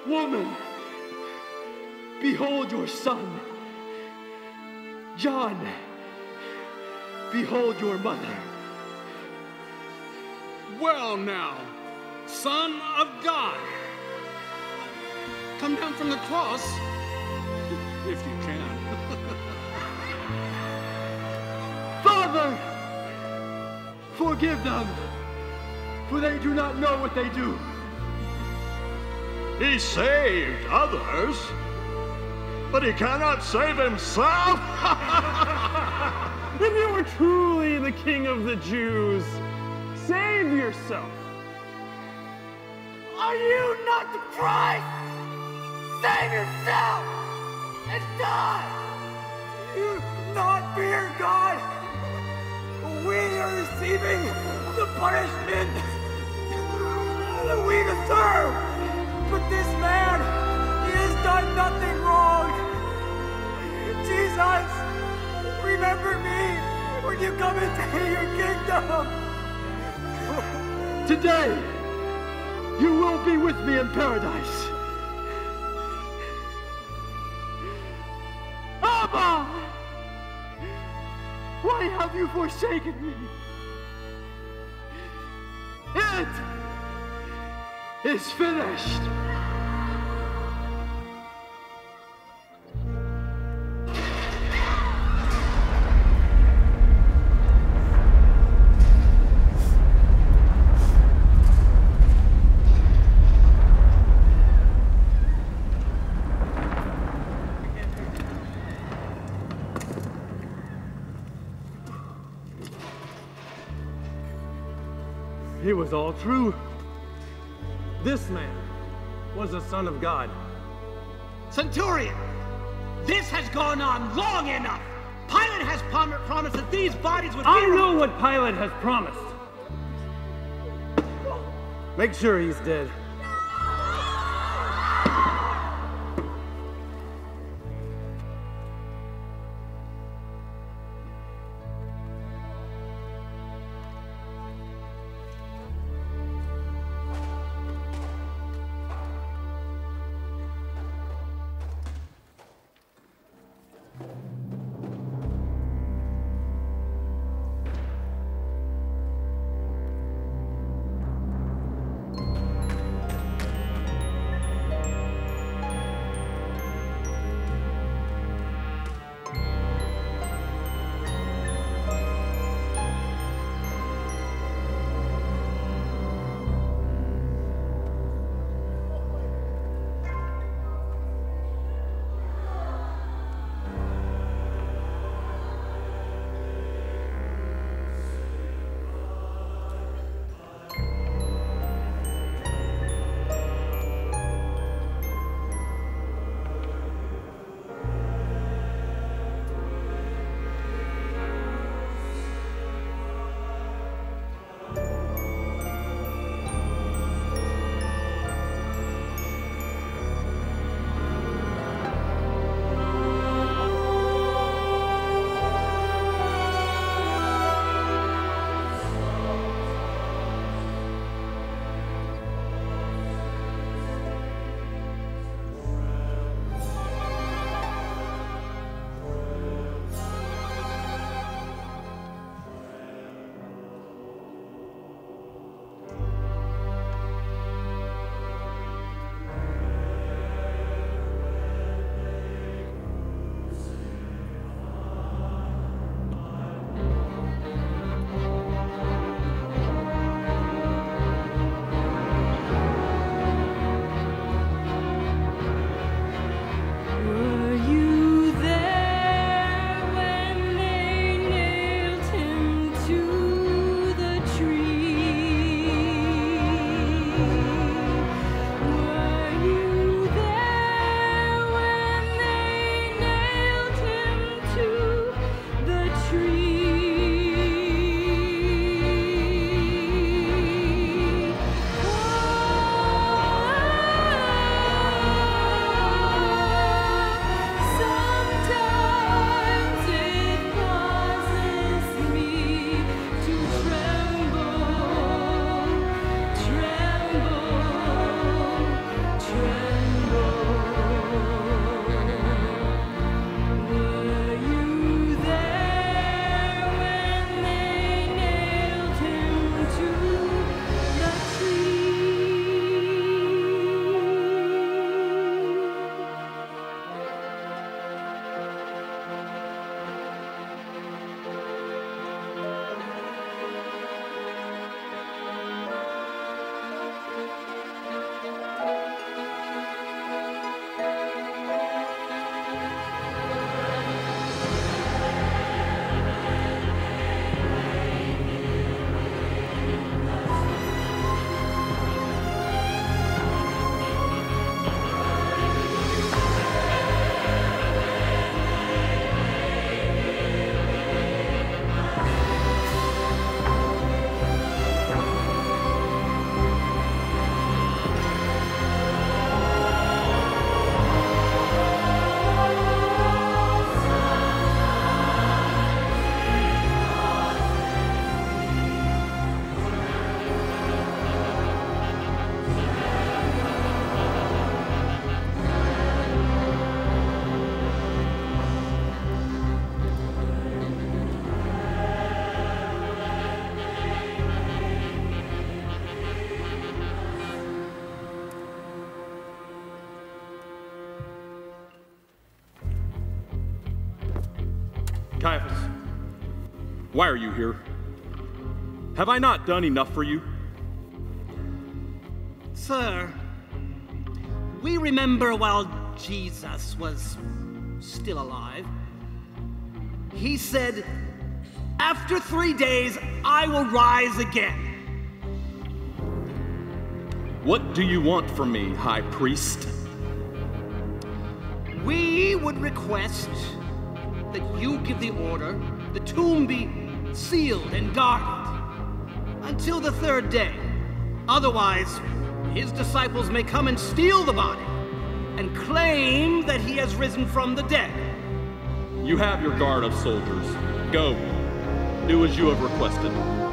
Woman, behold your son. John, behold your mother. Well now, Son of God, come down from the cross, if you can. Father, forgive them, for they do not know what they do. He saved others, but he cannot save himself. If you are truly the King of the Jews, save yourself. Are you not the Christ? Save yourself and die. Do you not fear God? We are receiving the punishment that we deserve. But this man, he has done nothing wrong. Jesus, remember me when you come into your kingdom. Today, you will be with me in paradise. Abba! Why have you forsaken me? It is finished. It was all true. This man was the Son of God. Centurion, this has gone on long enough. Pilate has prom promised that these bodies would be... I know what Pilate has promised. Make sure he's dead. Caiaphas, why are you here? Have I not done enough for you? Sir, we remember while Jesus was still alive, he said, "After three days, I will rise again." What do you want from me, High Priest? We would request that you give the order the tomb be sealed and guarded until the third day. Otherwise, his disciples may come and steal the body and claim that he has risen from the dead. You have your guard of soldiers. Go, do as you have requested.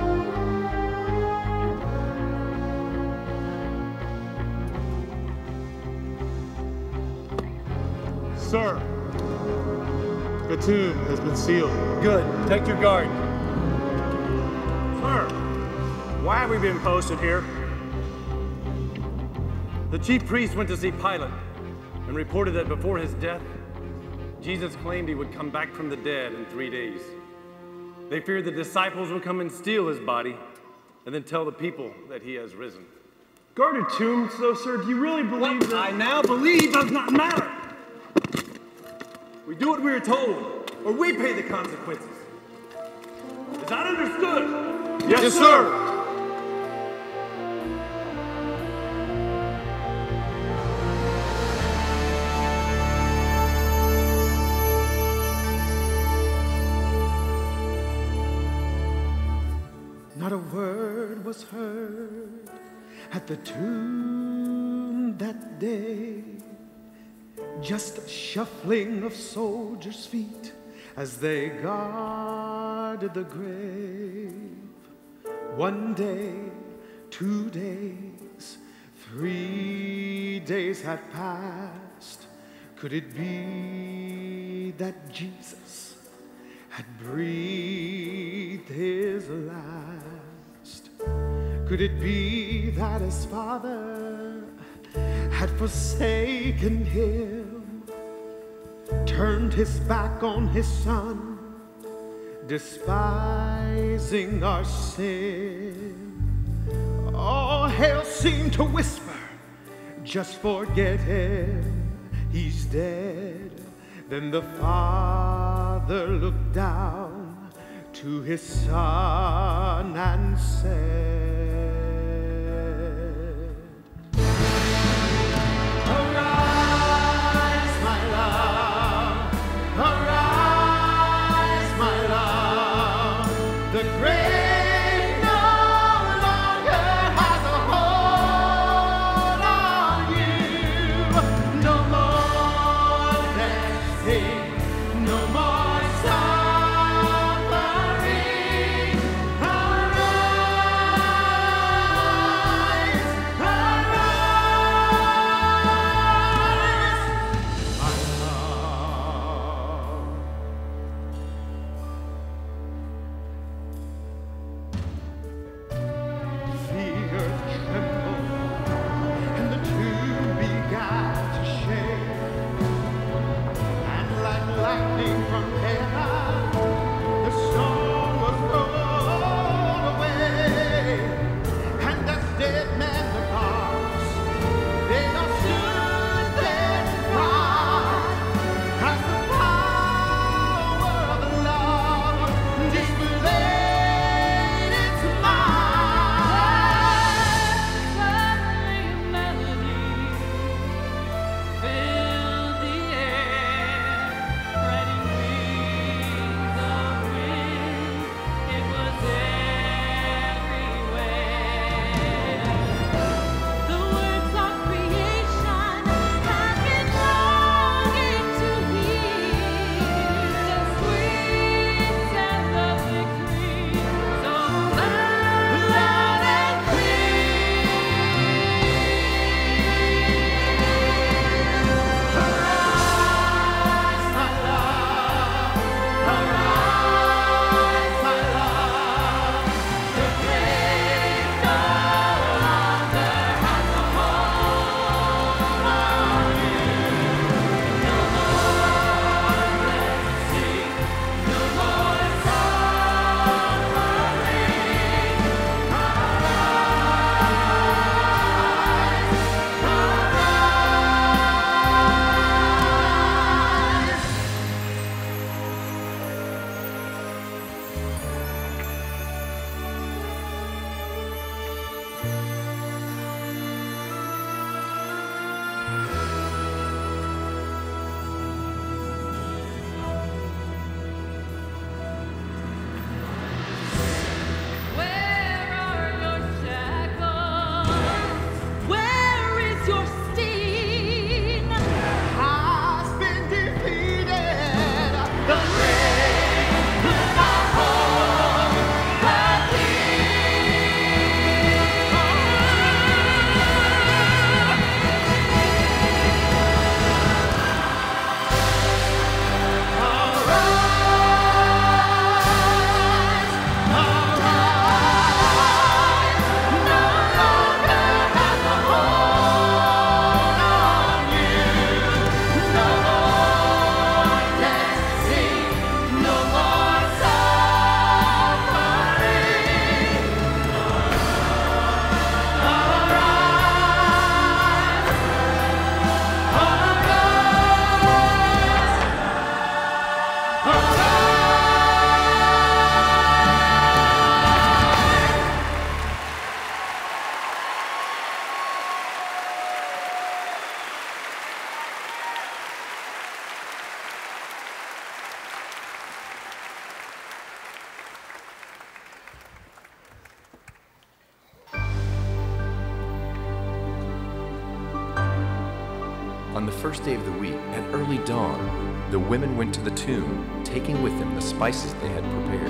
Sir, the tomb has been sealed. Good. Take your guard. Sir, why have we been posted here? The chief priest went to see Pilate and reported that before his death, Jesus claimed he would come back from the dead in three days. They feared the disciples would come and steal his body and then tell the people that he has risen. Guarded tombs, though, sir, do you really believe What that? I now believe does not matter. We do what we are told, or we pay the consequences. Is that understood? Yes, Yes sir. sir. Not a word was heard at the tomb that day. Just a shuffling of soldiers' feet as they guarded the grave. One day, two days, three days had passed. Could it be that Jesus had breathed his last? Could it be that his Father had forsaken him, turned his back on his Son, despising our sin? All hell seemed to whisper, just forget him, he's dead. Then the Father looked down to his Son and said, "Arise, my love, arise, my love. The grave no longer has a hold on you. No more vexing, no more suffering. Arise, first day of the week, at early dawn, the women went to the tomb, taking with them the spices they had prepared.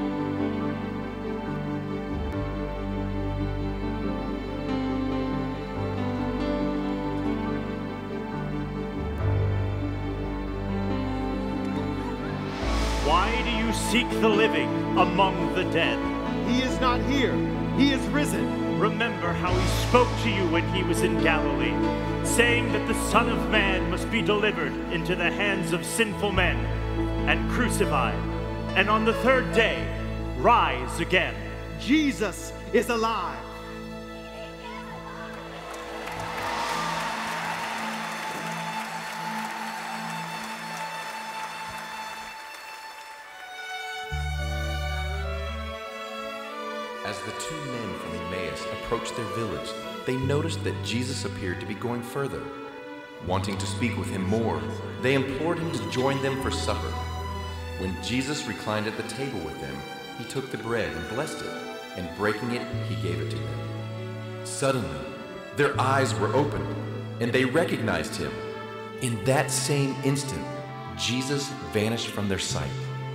Why do you seek the living among the dead? He is not here. He is risen. Remember how he spoke to you when he was in Galilee, saying that the Son of Man must be delivered into the hands of sinful men and crucified, and on the third day rise again. Jesus is alive. As the two men from Emmaus approached their village, they noticed that Jesus appeared to be going further. Wanting to speak with him more, they implored him to join them for supper. When Jesus reclined at the table with them, he took the bread and blessed it, and breaking it, he gave it to them. Suddenly, their eyes were opened, and they recognized him. In that same instant, Jesus vanished from their sight.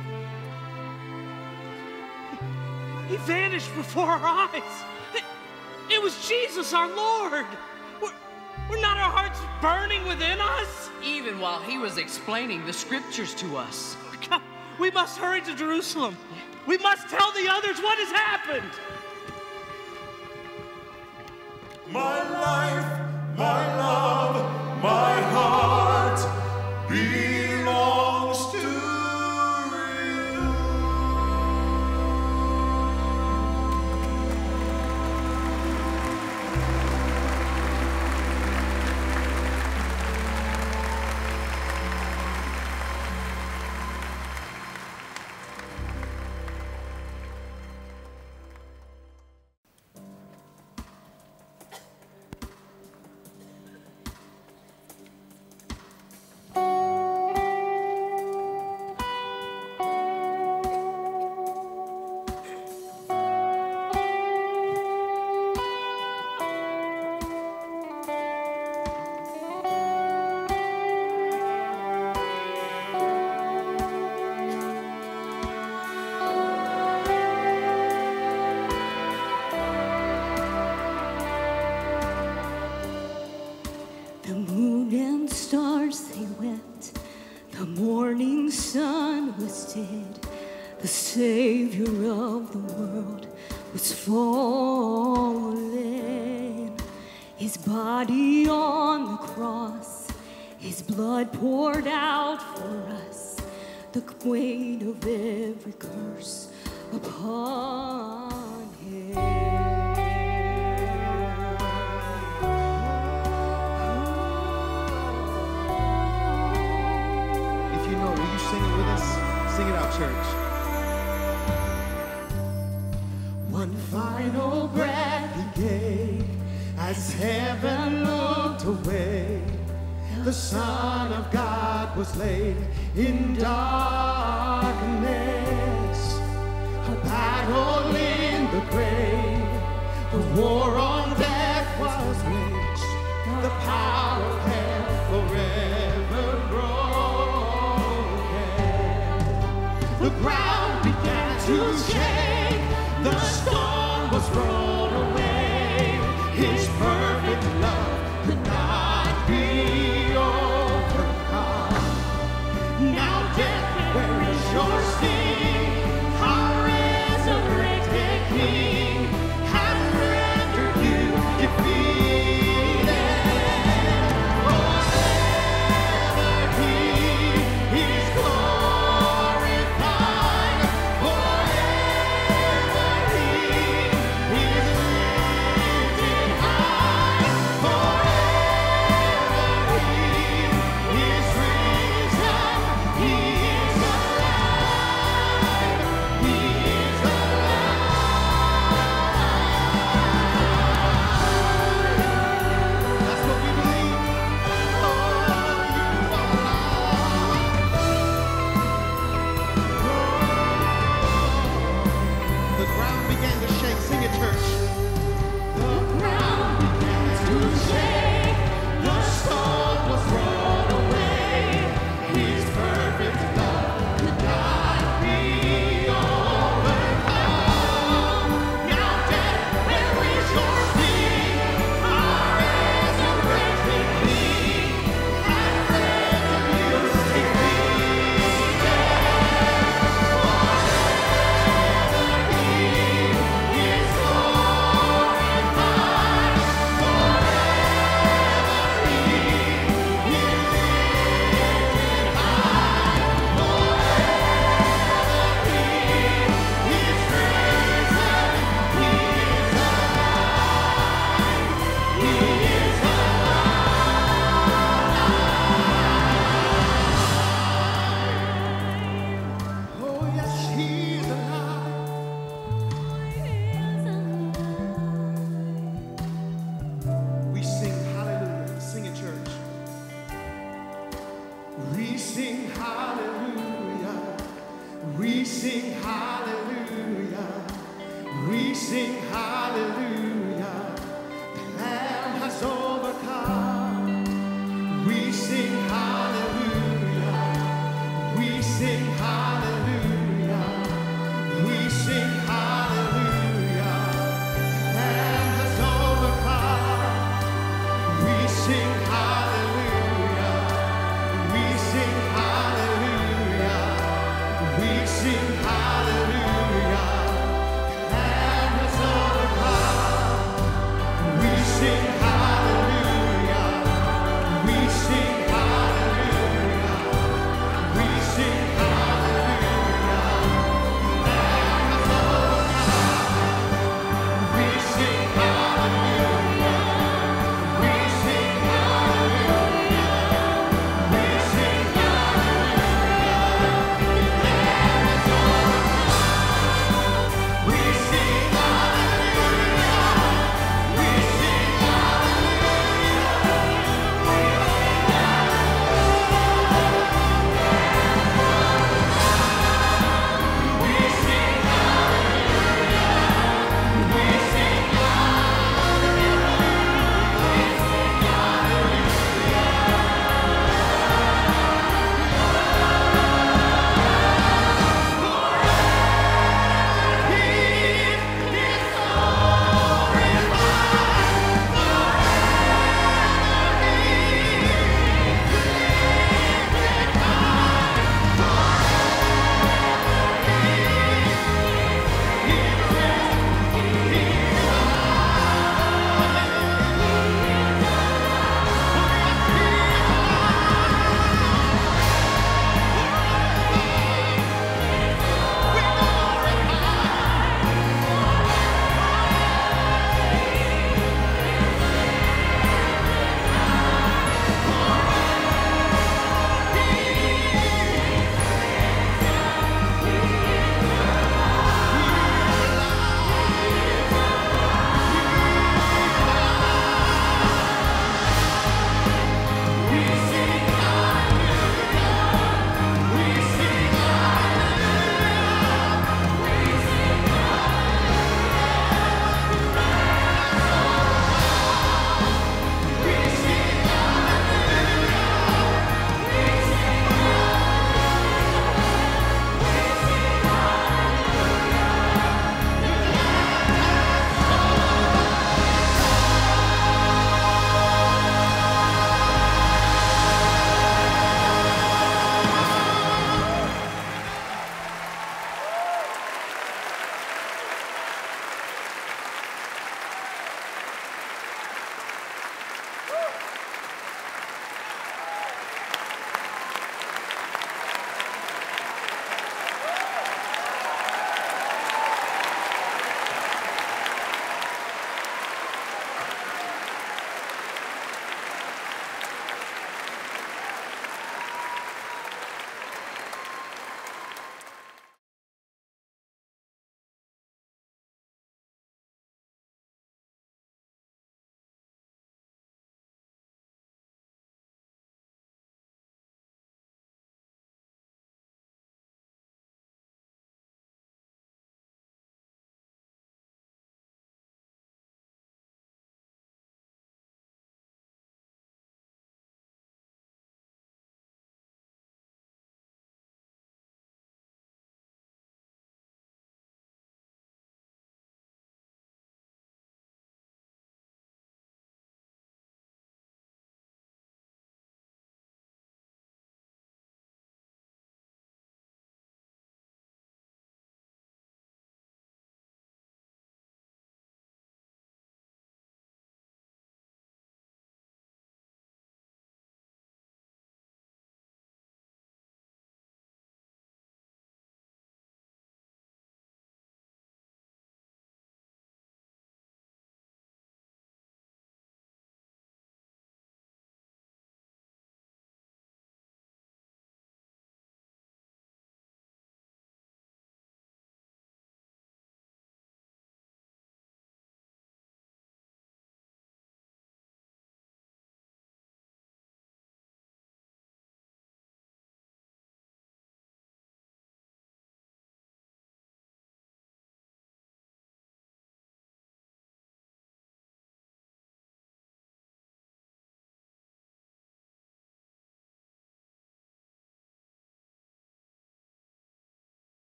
He vanished before our eyes. It, it was Jesus, our Lord. Were, were not our hearts burning within us? Even while he was explaining the scriptures to us. God, we must hurry to Jerusalem. We must tell the others what has happened. My life, my love, my heart belongs to you. The Savior of the world was fallen. His body on the cross, his blood poured out for us, the weight of every curse upon him. If you know, will you sing it with us? Sing it out, church. One final breath he gave as heaven looked away. The Son of God was laid in darkness. A battle in the grave. The war on death was waged. The power of hell forever broken. The ground began to shake. The storm was rolled away. His perfect love could not be overcome. Now death, where is your sting? Our resurrected King has rendered you defeated. Forever he is glorified. Forever he is lifted high. Forever sing hallelujah. We sing hallelujah. We sing hallelujah.